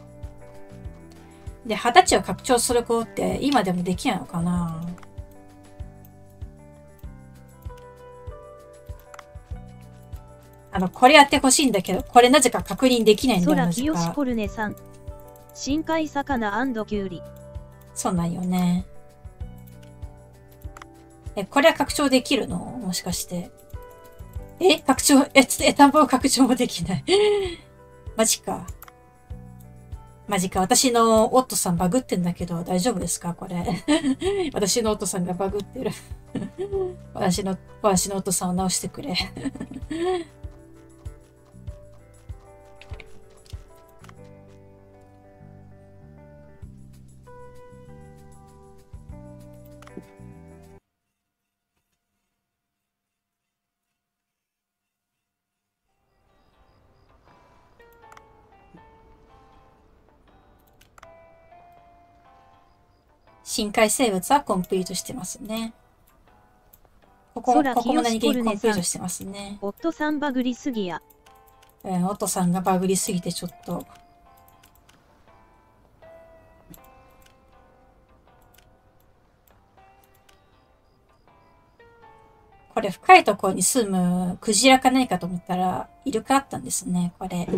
で、二十歳を拡張する子って今でもできないのかな？あの、これやってほしいんだけど、これなぜか確認できないんだよ、 空なぜ清か。 コルネさん。深海魚キュウリ。 そうなんよね。え、これは拡張できるの？もしかして。え拡張、え、つえ、田んぼ拡張もできない。マジか。マジか。私のオットさんバグってんだけど、大丈夫ですかこれ。私のオットさんがバグってる。私の、私のオットさんを直してくれ。深海生物はコンプリートしてますね。ここも、ここも何気にコンプリートしてますね。 オットさんバグりすぎや。 うん、オットさんがバグりすぎてちょっと。これ深いところに住むクジラか何かと思ったら、イルカあったんですね、これ。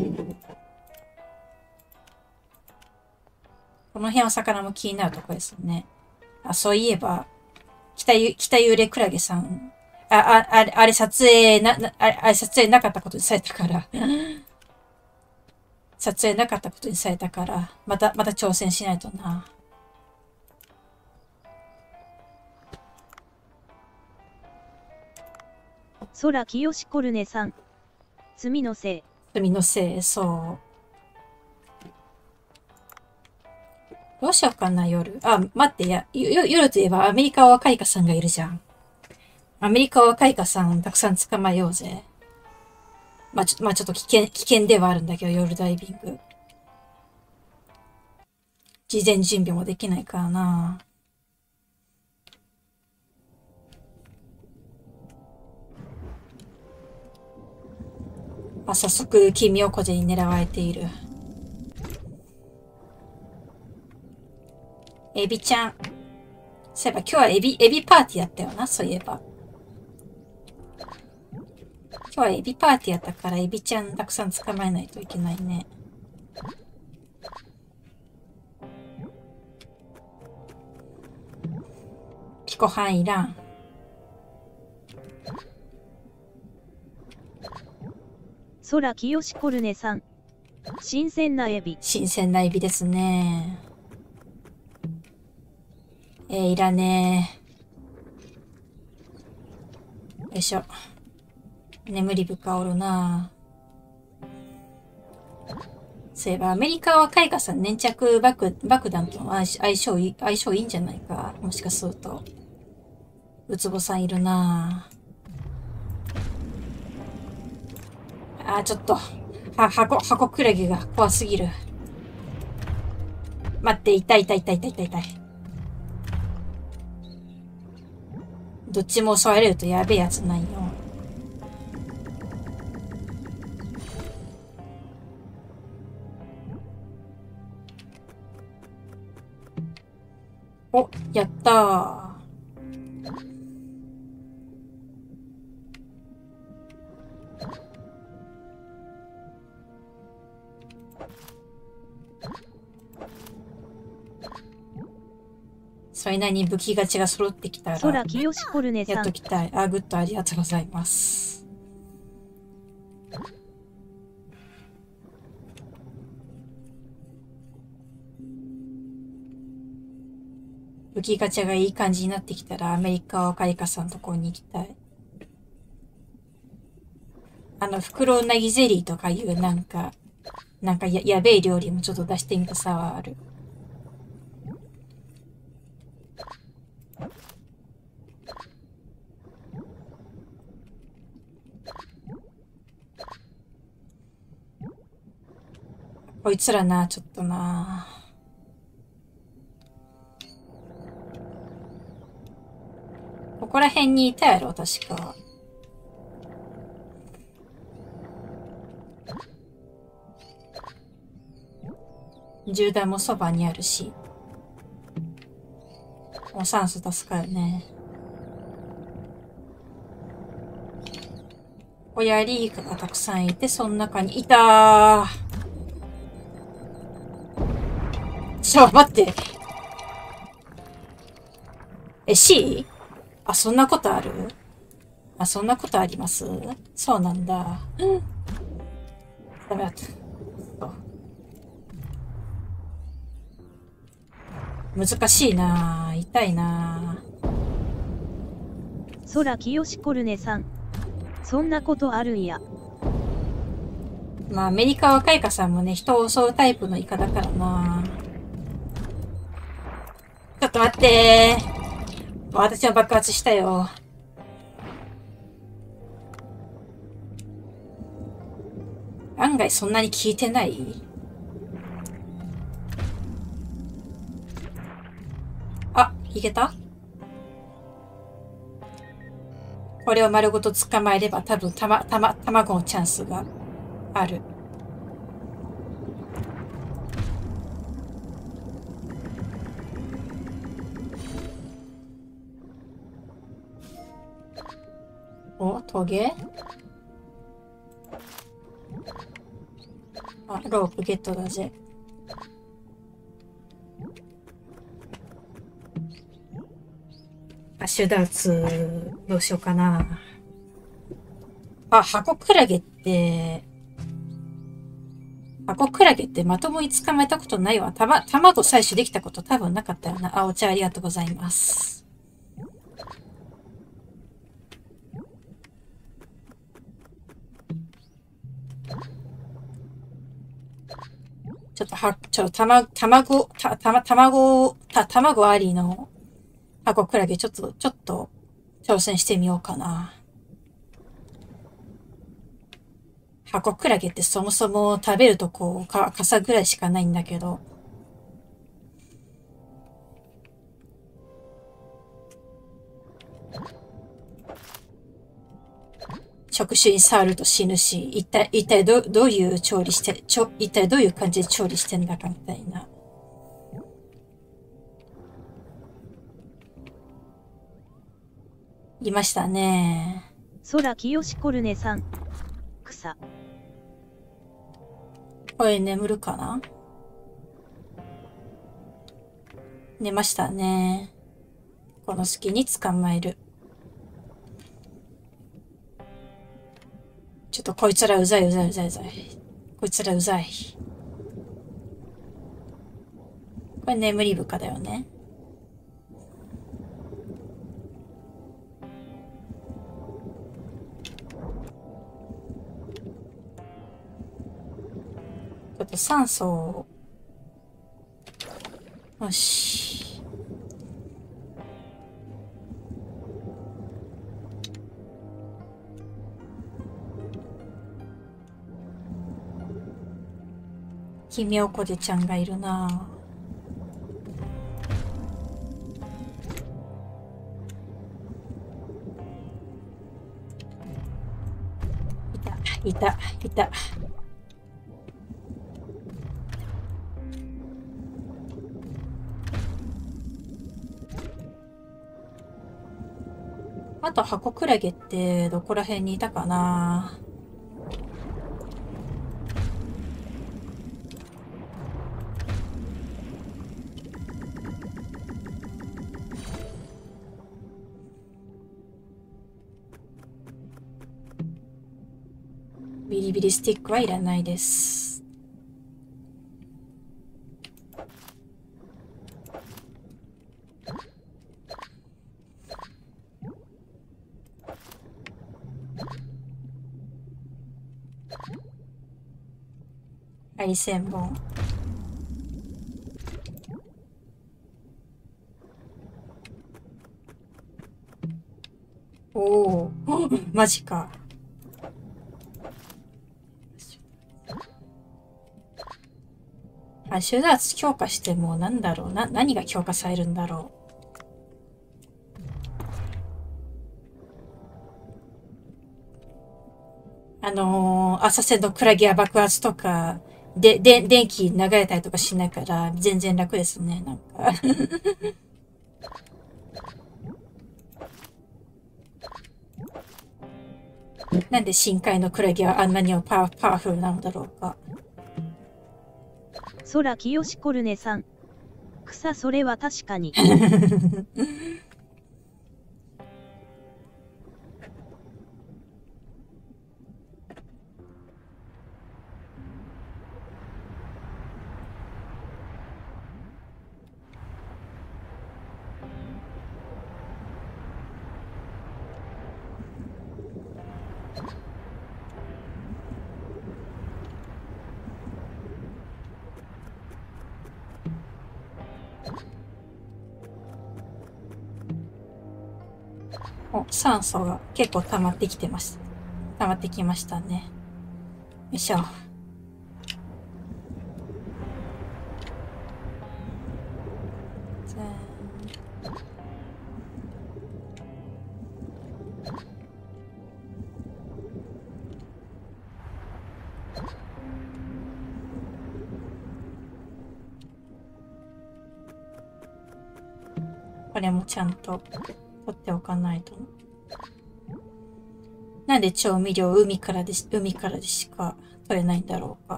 この辺は魚も気になるところですよね。あ、そういえば、北ゆ、北幽霊クラゲさん。あ、あ、あれ、あれ撮影な、なあれ、あれ撮影なかったことにされたから。撮影なかったことにされたから、また、また挑戦しないとな。 空清コルネさん。罪のせい。 罪のせい、そう。どうしようかな、夜。あ、待って、や、よ夜といえばアメリカは若いかさんがいるじゃん。アメリカは若いかさんたくさん捕まえようぜ。まあ、ちょ、まあ、ちょっと危険、危険ではあるんだけど、夜ダイビング。事前準備もできないからな。あ、早速、君を小に狙われている。エビちゃん。そういえば今日はエビ、エビパーティーやったよな、そういえば。今日はエビパーティーやったからエビちゃんたくさん捕まえないといけないね。ピコハンいらん。 空清コルネさん。新鮮なエビ。 新鮮なエビですね。えー、いらねえ。よいしょ。眠り深おるな。そういえば、アメリカは若いかさん粘着爆爆弾との相性いい、相性いいんじゃないか。もしかすると。ウツボさんいるな。あー、ちょっと。は、箱、箱クラゲが怖すぎる。待って、痛い痛い痛い痛い痛い痛い。どっちも襲われるとやべえやつなんよ。お、やったー。それなりに武器ガチが揃ってきたら、 空清コルネさん。 やっときたい。あ、グッドありがとうございます。武器ガチャがいい感じになってきたら、アメリカはカリカさんのところに行きたい。あの、袋うなぎゼリーとかいうなんか、 なんかや、やべえ料理もちょっと出してみたさはある。こいつらな、ちょっとな。ここら辺にいたやろ、確か。銃弾もそばにあるし。お酸素助かるね。親リークがたくさんいて、その中にいたー。ちょ、待って。え、C？ あ、そんなことある？あ、そんなことあります？そうなんだ。ダメだった。難しいなぁ。痛いなぁ。そらきよしコルネさん。そんなことあるんや。 まあ、アメリカ若いかさんもね、人を襲うタイプのイカだからな。ちょっと待ってー。私は爆発したよ。案外そんなに効いてない？あ、いけた？これを丸ごと捕まえれば多分たま、たま、卵のチャンスがある。お、トゲ？あ、ロープゲットだぜ。アッシュダーツ、どうしようかな。あ、箱クラゲって、箱クラゲってまともに捕まえたことないわ。たま、卵採取できたこと多分なかったよな。あ、お茶ありがとうございます。ちょっとは、ちょっとたま、卵、た、たま、卵、た、卵ありの箱クラゲちょっと、ちょっと挑戦してみようかな。箱クラゲってそもそも食べるとこう、か、傘ぐらいしかないんだけど。触手に触ると死ぬし、一体、一体ど、どういう調理して、ちょ、一体どういう感じで調理してんだかみたいな。いましたね。 そらきよしコルネさん。草。 これ眠るかな？寝ましたね。この隙に捕まえる。ちょっとこいつらうざいうざいうざいうざい。こいつらうざい。これ眠り深だよね。ちょっと酸素を。よし。奇妙こでちゃんがいるな。いた、いた、いた。あと箱クラゲってどこら辺にいたかな。ビリビリスティックはいらないです。 ハリセンボン。おお、マジか。あ、手脱強化してもなんだろうな、何が強化されるんだろう。あのー、浅瀬のクラゲや爆発とか、で、で、電気流れたりとかしないから、全然楽ですね、なんか。なんで深海のクラゲはあんなにもパワパワフルなのだろうか。 空清コルネさん。草それは確かに。 お、酸素が結構溜まってきてます。溜まってきましたね。よいしょ。これもちゃんと取っておかないと。なんで調味料海からでし、海からでしか取れないんだろうか。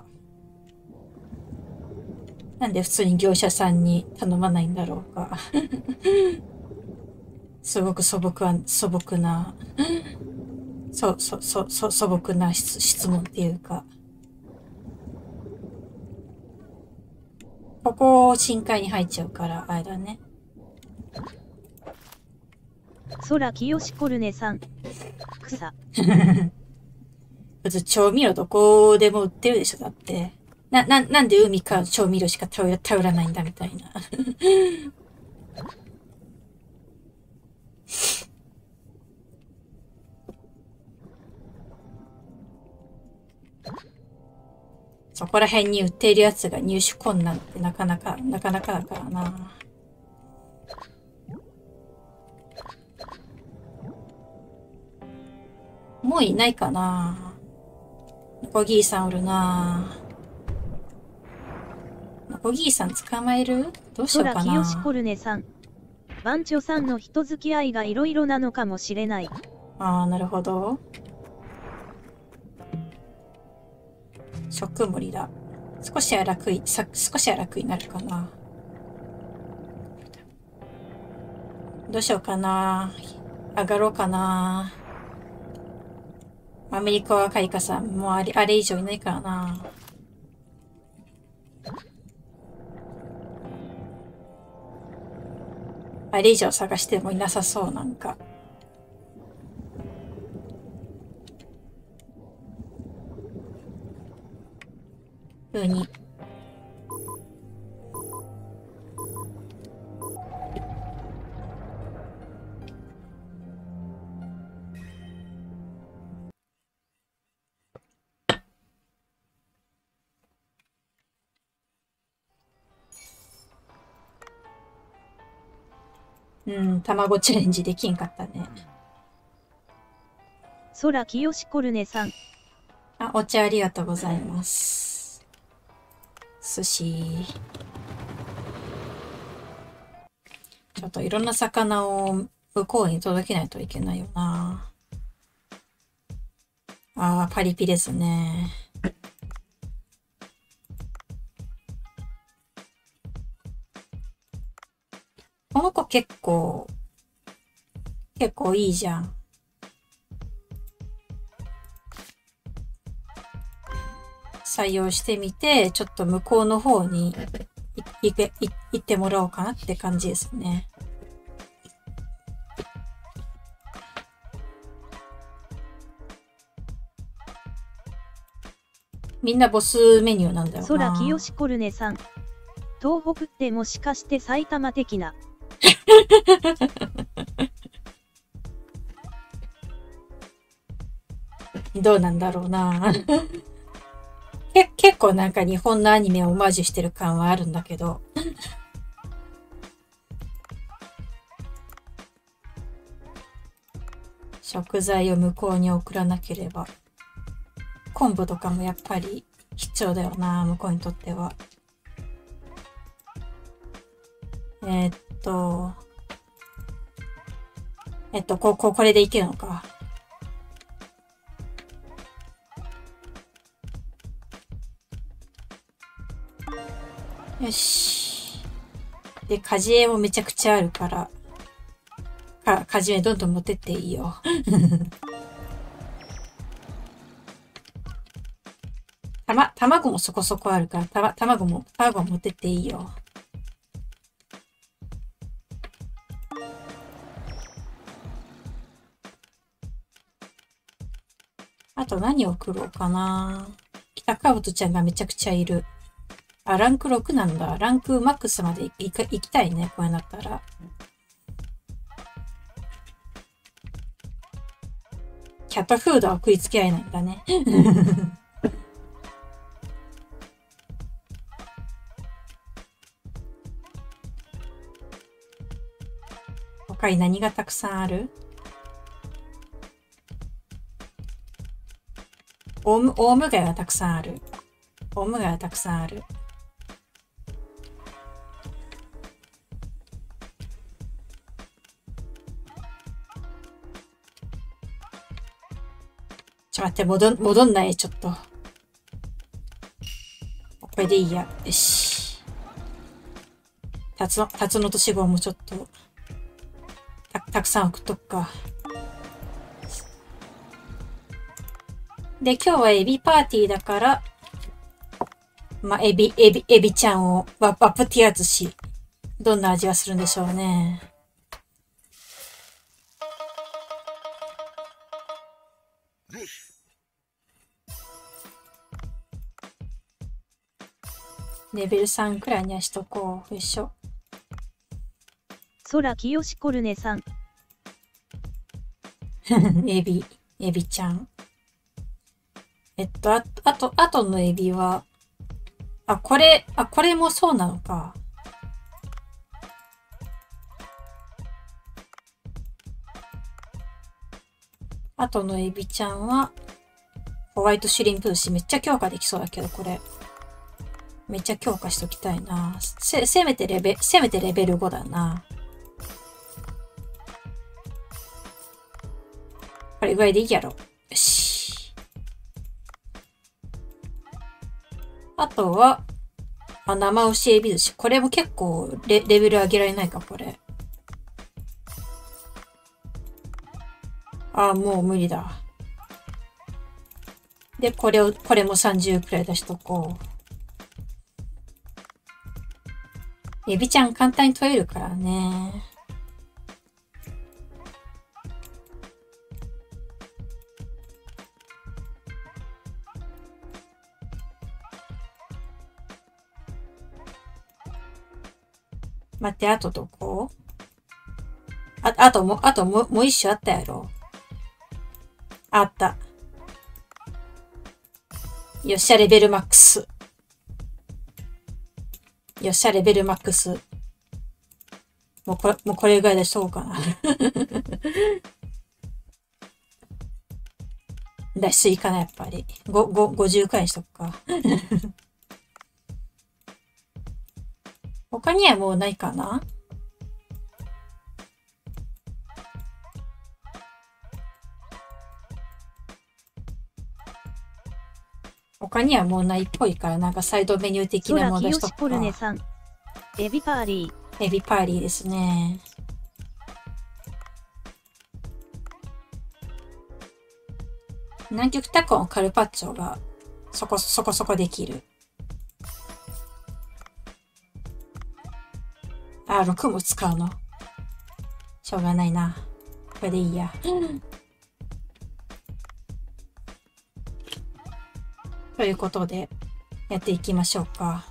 なんで普通に業者さんに頼まないんだろうか。すごく素朴は、素朴な、そ、そ、そ、そ、素朴な質、質問っていうか。ここ深海に入っちゃうから、あれだね。 空清コルネさん。草。 普通調味料どこでも売ってるでしょ、だって。な、な、なんで海か調味料しか頼ら、頼らないんだみたいな。そこら辺に売っているやつが入手困難ってなかなか、なかなかだからな。もういないかな。ノコギーさんおるな。ノコギーさん捕まえる？どうしようかな。 空清コルネさん。番長さんの人付き合いがいろいろなのかもしれない。 ああ、なるほど。食盛りだ。少しは楽い、さ、少しは楽になるかな。どうしようかな。上がろうかな。アメリカはカリカさん、もうあれ、あれ以上いないからな。あれ以上探してもいなさそう、なんか。ふうに。うん、卵チャレンジできんかったね。 空清コルネさん。 あ、お茶ありがとうございます。寿司。ちょっといろんな魚を向こうに届けないといけないよな。ああ、パリピですね。この子結構、結構いいじゃん。採用してみて、ちょっと向こうの方にいいい行ってもらおうかなって感じですね。 みんなボスメニューなんだよな。 そらきよしコルネさん。東北ってもしかして埼玉的な。 どうなんだろうな。け結構なんか日本のアニメをオマージュしてる感はあるんだけど。食材を向こうに送らなければ。昆布とかもやっぱり必要だよな、向こうにとっては。えー、っと、えっと、こ、こ、これでいけるのか。よし。で、果樹園もめちゃくちゃあるから、か、果樹園どんどん持ってっていいよ。たま、卵もそこそこあるから、たま、卵も、卵も持ってっていいよ。あと何を送ろうかな。北川とちゃんがめちゃくちゃいる。あ、ランクろくなんだ。ランクマックスまで行行きたいね、こうなったら。キャットフードは食いつけ合えないんだね。他に何がたくさんある？オウム、オウムガイがたくさんある。オウムガイがたくさんある。ちょ、待って、戻、戻んない、ちょっと。これでいいや。よし。タツノ、タツノとシゴもちょっと、た、たくさん送っとくか。で、今日はエビパーティーだから、まあ、エビ、エビ、エビちゃんをワワプティア寿司。どんな味がするんでしょうね。レベルさんくらいにはしとこう。よいしょ。 そらきよしコルネさん。 エビ、エビちゃん。えっと、あと、あと、あとのエビは、あ、これ、あ、これもそうなのか。あとのエビちゃんは、ホワイトシュリンプ寿司めっちゃ強化できそうだけど、これ。めっちゃ強化しときたいな。せ、せめてレベ、せめてレベルごだな。これぐらいでいいやろ。よし。あとは、あ、生牛エビ寿司。これも結構レ、レベル上げられないか、これ。あ、もう無理だ。で、これを、これもさんじゅうくらい出しとこう。エビちゃん簡単に取れるからね。待って、あとどこ？あ、あとも、あとも、もう一種あったやろ。あった。よっしゃ、レベルマックス。よっしゃ、レベルマックス。もうこれ、もうこれぐらいでしとこうかな。脱出いいかな、やっぱり。ご、ご、ごじゅうくらいにしとくか。他にはもうないかな？他にはもうないっぽいから、なんかサイドメニュー的なもの出しとくか。 コルネさん。エビパーリー。エビパーリーですね。南極タコのカルパッチョがそこそこそこできる。あ、ろくも使うの。しょうがないな。これでいいや。 ということで、やっていきましょうか。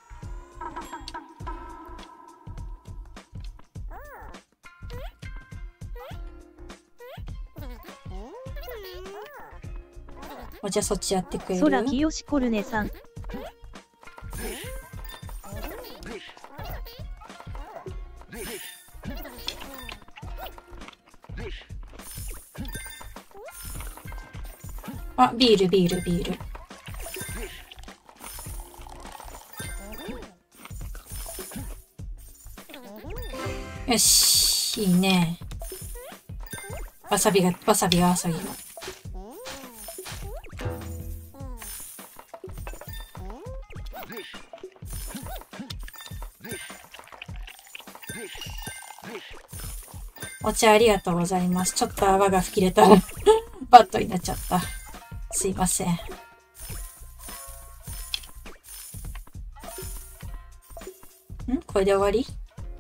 じゃあそっちやってくれる？ 空清しコルネさん。 あ、ビール、ビール、ビール。よし、いいね。わさびが、わさびが、わさびが。お茶ありがとうございます。ちょっと泡が吹き出たらバットになっちゃった。すいません。ん？これで終わり？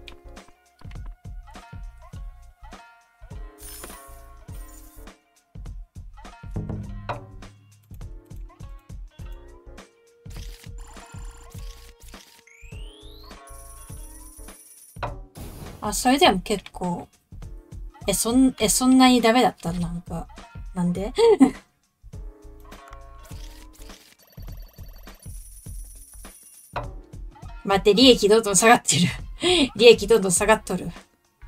あ、それでも結構、え、そん、え、そんなにダメだったなんか、なんで待って、利益どんどん下がってる。利益どんどん下がっとる。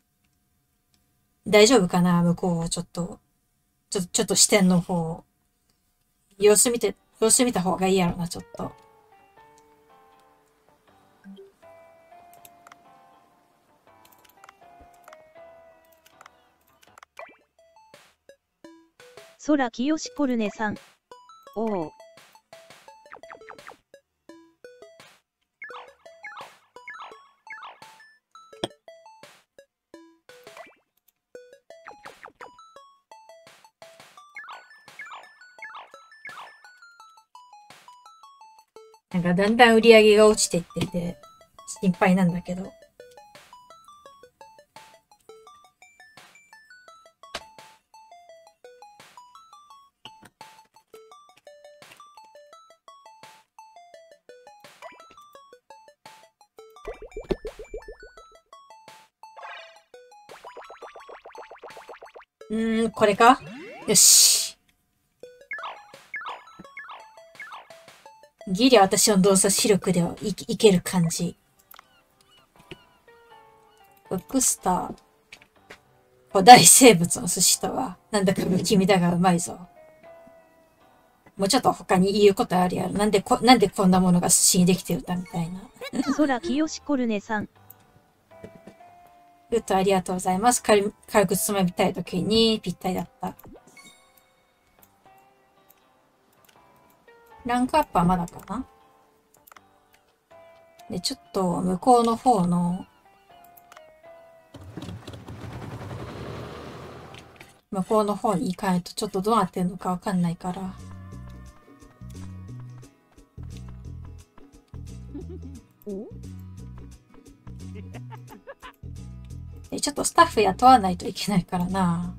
大丈夫かな向こう、ちょっと、ちょ、ちょっと視点の方。様子見て、様子見た方がいいやろな、ちょっと。 空清しコルネさん。おお。 なんかだんだん売り上げが落ちていってて、心配なんだけど。うーん、これか？よし。ギリ私の動作視力ではい、いける感じ。ブックスター。古代生物の寿司とは、なんだか不気味だがうまいぞ。もうちょっと他に言うことあるやろ。なんでこ、なんでこんなものが寿司にできてるんだみたいな。 空清しコルネさん。 グッドありがとうございます。軽軽くつまみたい時にぴったりだった。ランクアップはまだかな？で、ちょっと向こうの方の、向こうの方に行かないとちょっとどうなってんのかわかんないから。で、ちょっとスタッフ雇わないといけないからな。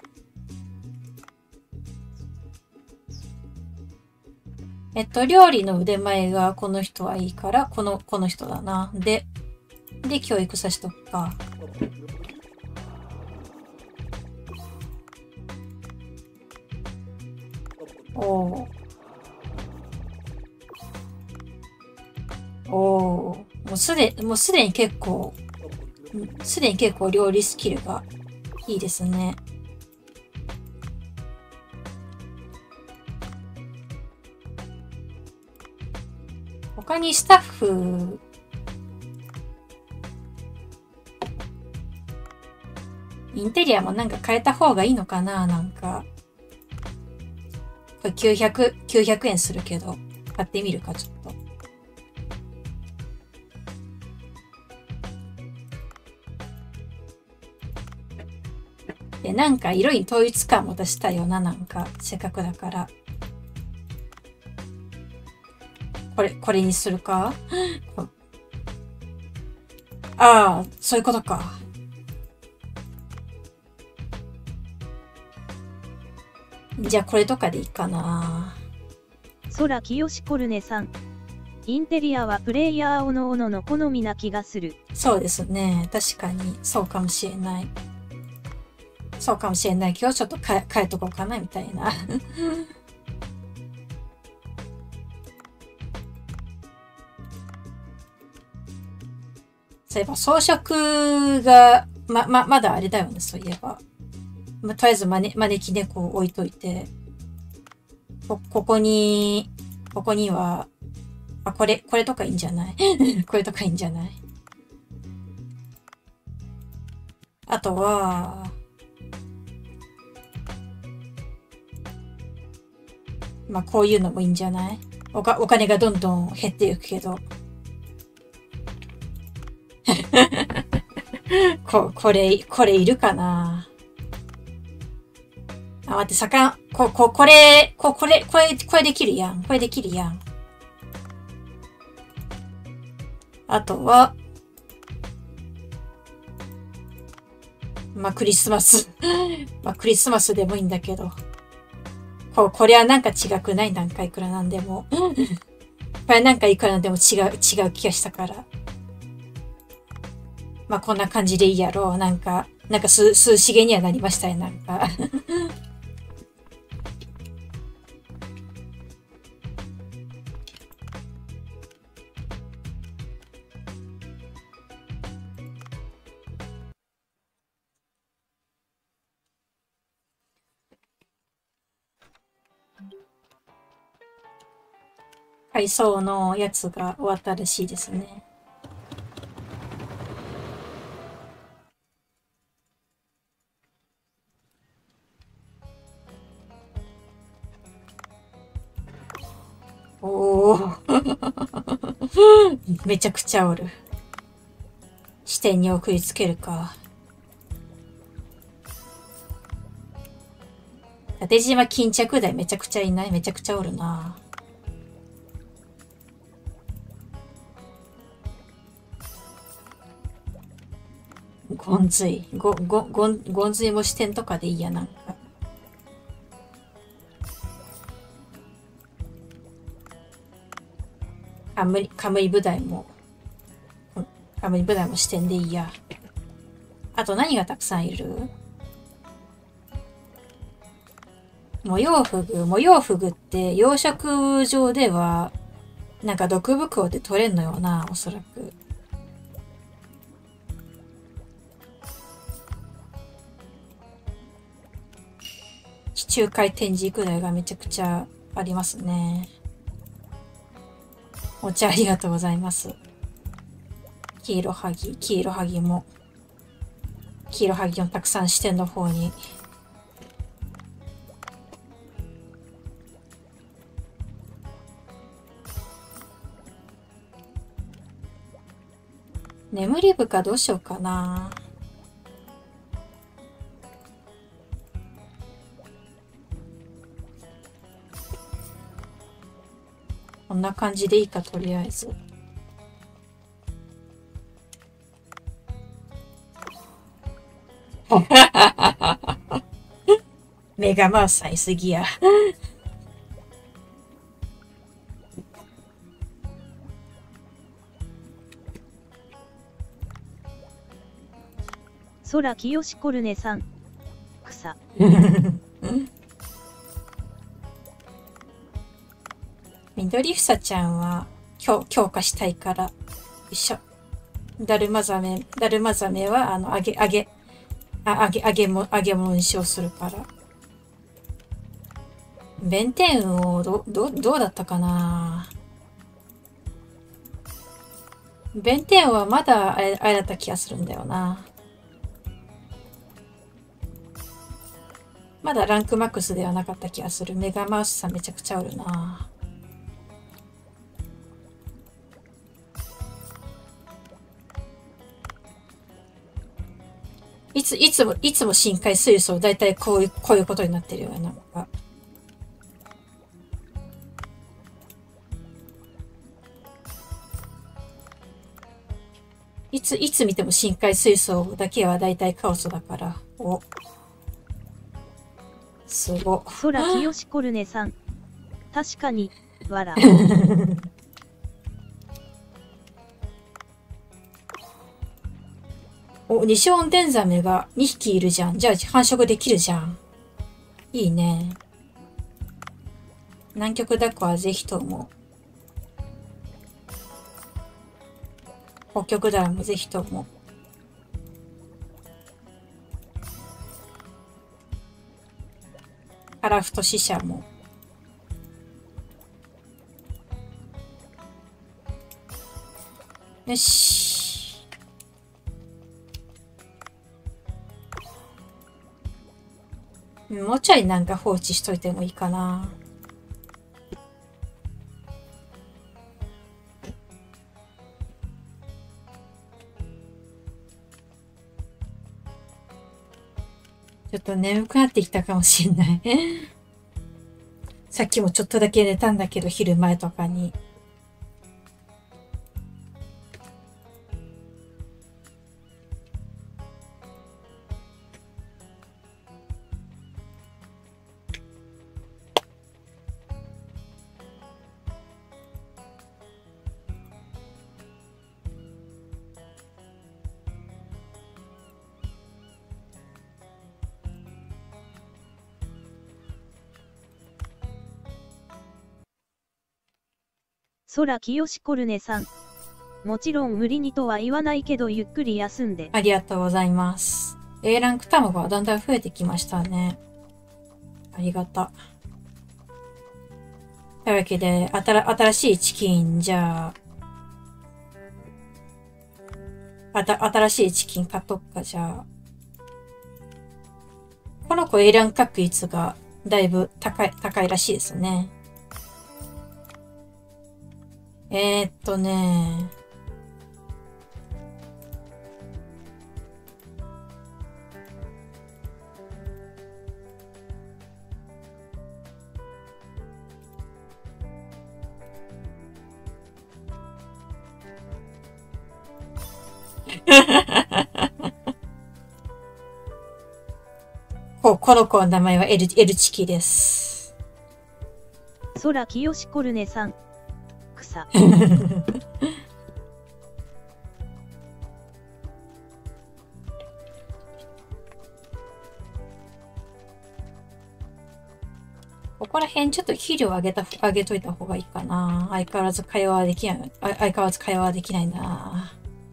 えっと、料理の腕前がこの人はいいから、この、この人だな。で、で、教育さしとくか。おー。おー。もうすで、もうすでに結構、すでに結構料理スキルがいいですね。他にスタッフ、インテリアもなんか変えた方がいいのかななんか。これきゅうひゃく、きゅうひゃくえんするけど、買ってみるか、ちょっと。で、なんか色に統一感も出したいよな、なんか、せっかくだから。これ、これにするか？ああ、そういうことか。じゃあこれとかでいいかな。 空清コルネさん。インテリアはプレイヤーおのおのの好みな気がする。 そうですね。確かに、そうかもしれない。そうかもしれないけど、ちょっと変え、変えとこうかな、みたいな。そういえば、装飾が、ま、ま、まだあれだよね、そういえば。まあ、とりあえず招、招き猫を置いといて、こ、ここに、ここには、あ、これ、これとかいいんじゃないこれとかいいんじゃない？あとは、まあ、こういうのもいいんじゃない？おか、お金がどんどん減っていくけど。こ、これ、これいるかな？あ、待って、魚、こ、こ、これ、こ、これ、これ、これできるやん。これできるやん。あとは、まあ、クリスマス。まあ、クリスマスでもいいんだけど。こ、これはなんか違くない？なんかいくらなんでも。これなんかいくらなんでも違う、違う気がしたから。まあ、こんな感じでいいやろう。なんか、なんかす、涼しげにはなりましたね、なんか。配送のやつが終わったらしいですね。おお。めちゃくちゃおる。支店に送りつけるか。縦島巾着台めちゃくちゃいない？めちゃくちゃおるな。ゴンズイ。ゴ、ゴ、ゴン、ゴンズイも支店とかでいいや、なんか。カムリ、カムリ部隊も、カムリ部隊も支店でいいや。あと何がたくさんいる？模様フグ。模様フグって養殖場では、なんか毒袋で取れんのよな、おそらく。地中海展示ぐらいがめちゃくちゃありますね。お茶ありがとうございます。黄色はぎ、黄色はぎも、黄色はぎをたくさん支店の方に。眠り深どうしようかな。こんな感じでいいか、とりあえず。メガマウスさんいすぎや。 空清コルネさん。草。 緑房ちゃんは強強化したいから。よいしょ。だるまザメ、だるまザメは、あの、揚げ、揚げ、あ、揚げ、揚げも、揚げ物にしようするから。弁天魚、ど、ど、どうだったかな。弁天魚はまだあれ、あれだった気がするんだよな。まだランクマックスではなかった気がする。メガマウスさんめちゃくちゃおるな。いつ、いつも、いつも深海水槽、だいたいこういう、こういうことになってるよね、なんか。いつ、いつ見ても深海水槽だけはだいたいカオスだから。お。すご。 空清コルネさん。確かに、 わら。 お、ニシオンデンザメがにひきいるじゃん。じゃあ繁殖できるじゃん。いいね。南極ダコはぜひとも。北極ダラもぜひとも。カラフトシシャも。よし。もうちょいなんか放置しといてもいいかな。ちょっと眠くなってきたかもしんない。さっきもちょっとだけ寝たんだけど、昼前とかに。 空清しコルネさん。もちろん無理にとは言わないけどゆっくり休んで。 ありがとうございます。A ランク卵がだんだん増えてきましたね。ありがた。というわけで、あたら新しいチキン、じゃあ、あた、新しいチキン買っとくか、じゃあ。この子 A ランク確率がだいぶ高い、高いらしいですね。えー、っとね。こ、この子の名前はエル、エルチキです。 空清しコルネさん。草。 ここら辺ちょっと肥料あげた、あげといた方がいいかな。相変わらず会話はできない、あ相変わらず会話はできないな。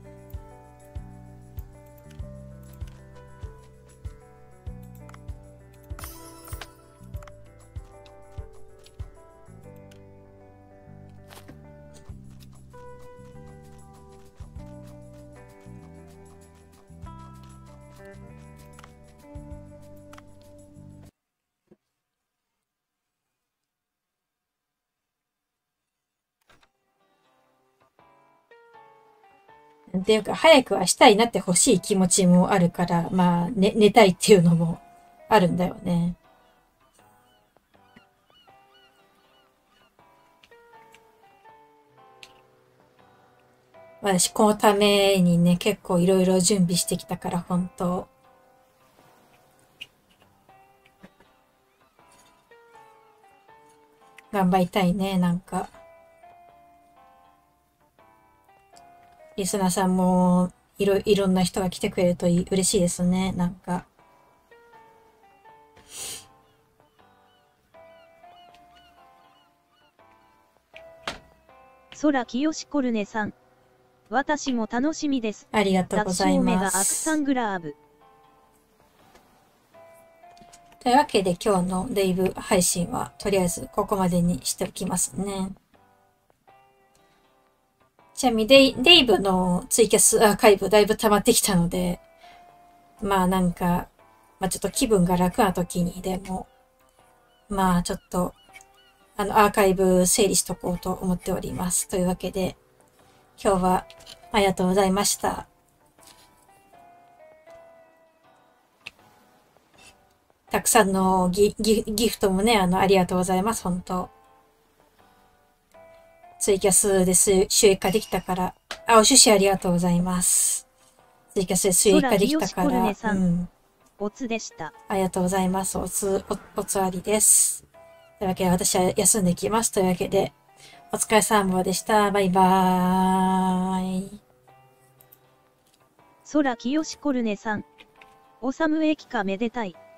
っていうか、早くはしたいなって欲しい気持ちもあるから、まあ、ね、寝たいっていうのもあるんだよね。私、このためにね、結構いろいろ準備してきたから、本当頑張りたいね、なんか。リスナーさんも、いろ、いろんな人が来てくれるとい嬉しいですね、なんか。 空清しコルネさん。私も楽しみです。 ありがとうございます。 ダッシュオメガアクサングラーブ。 というわけで今日のデイブ配信はとりあえずここまでにしておきますね。ちなみにデイ、デイブのツイキャスアーカイブだいぶ溜まってきたので、まあなんか、まあちょっと気分が楽な時にでも、まあちょっと、あのアーカイブ整理しとこうと思っております。というわけで、今日はありがとうございました。たくさんのギ、ギ、ギフトもね、あの、ありがとうございます、本当ツイキャスで収益化できたから、あ、お寿司ありがとうございます。ツイキャスで収益化できたから、うん。 おつでした。 ありがとうございます。おつ、お、おつわりです。というわけで、私は休んできます。というわけで、 お疲れ様でした。バイバーイ。 空清コルネさん。おさむ駅かめでたい。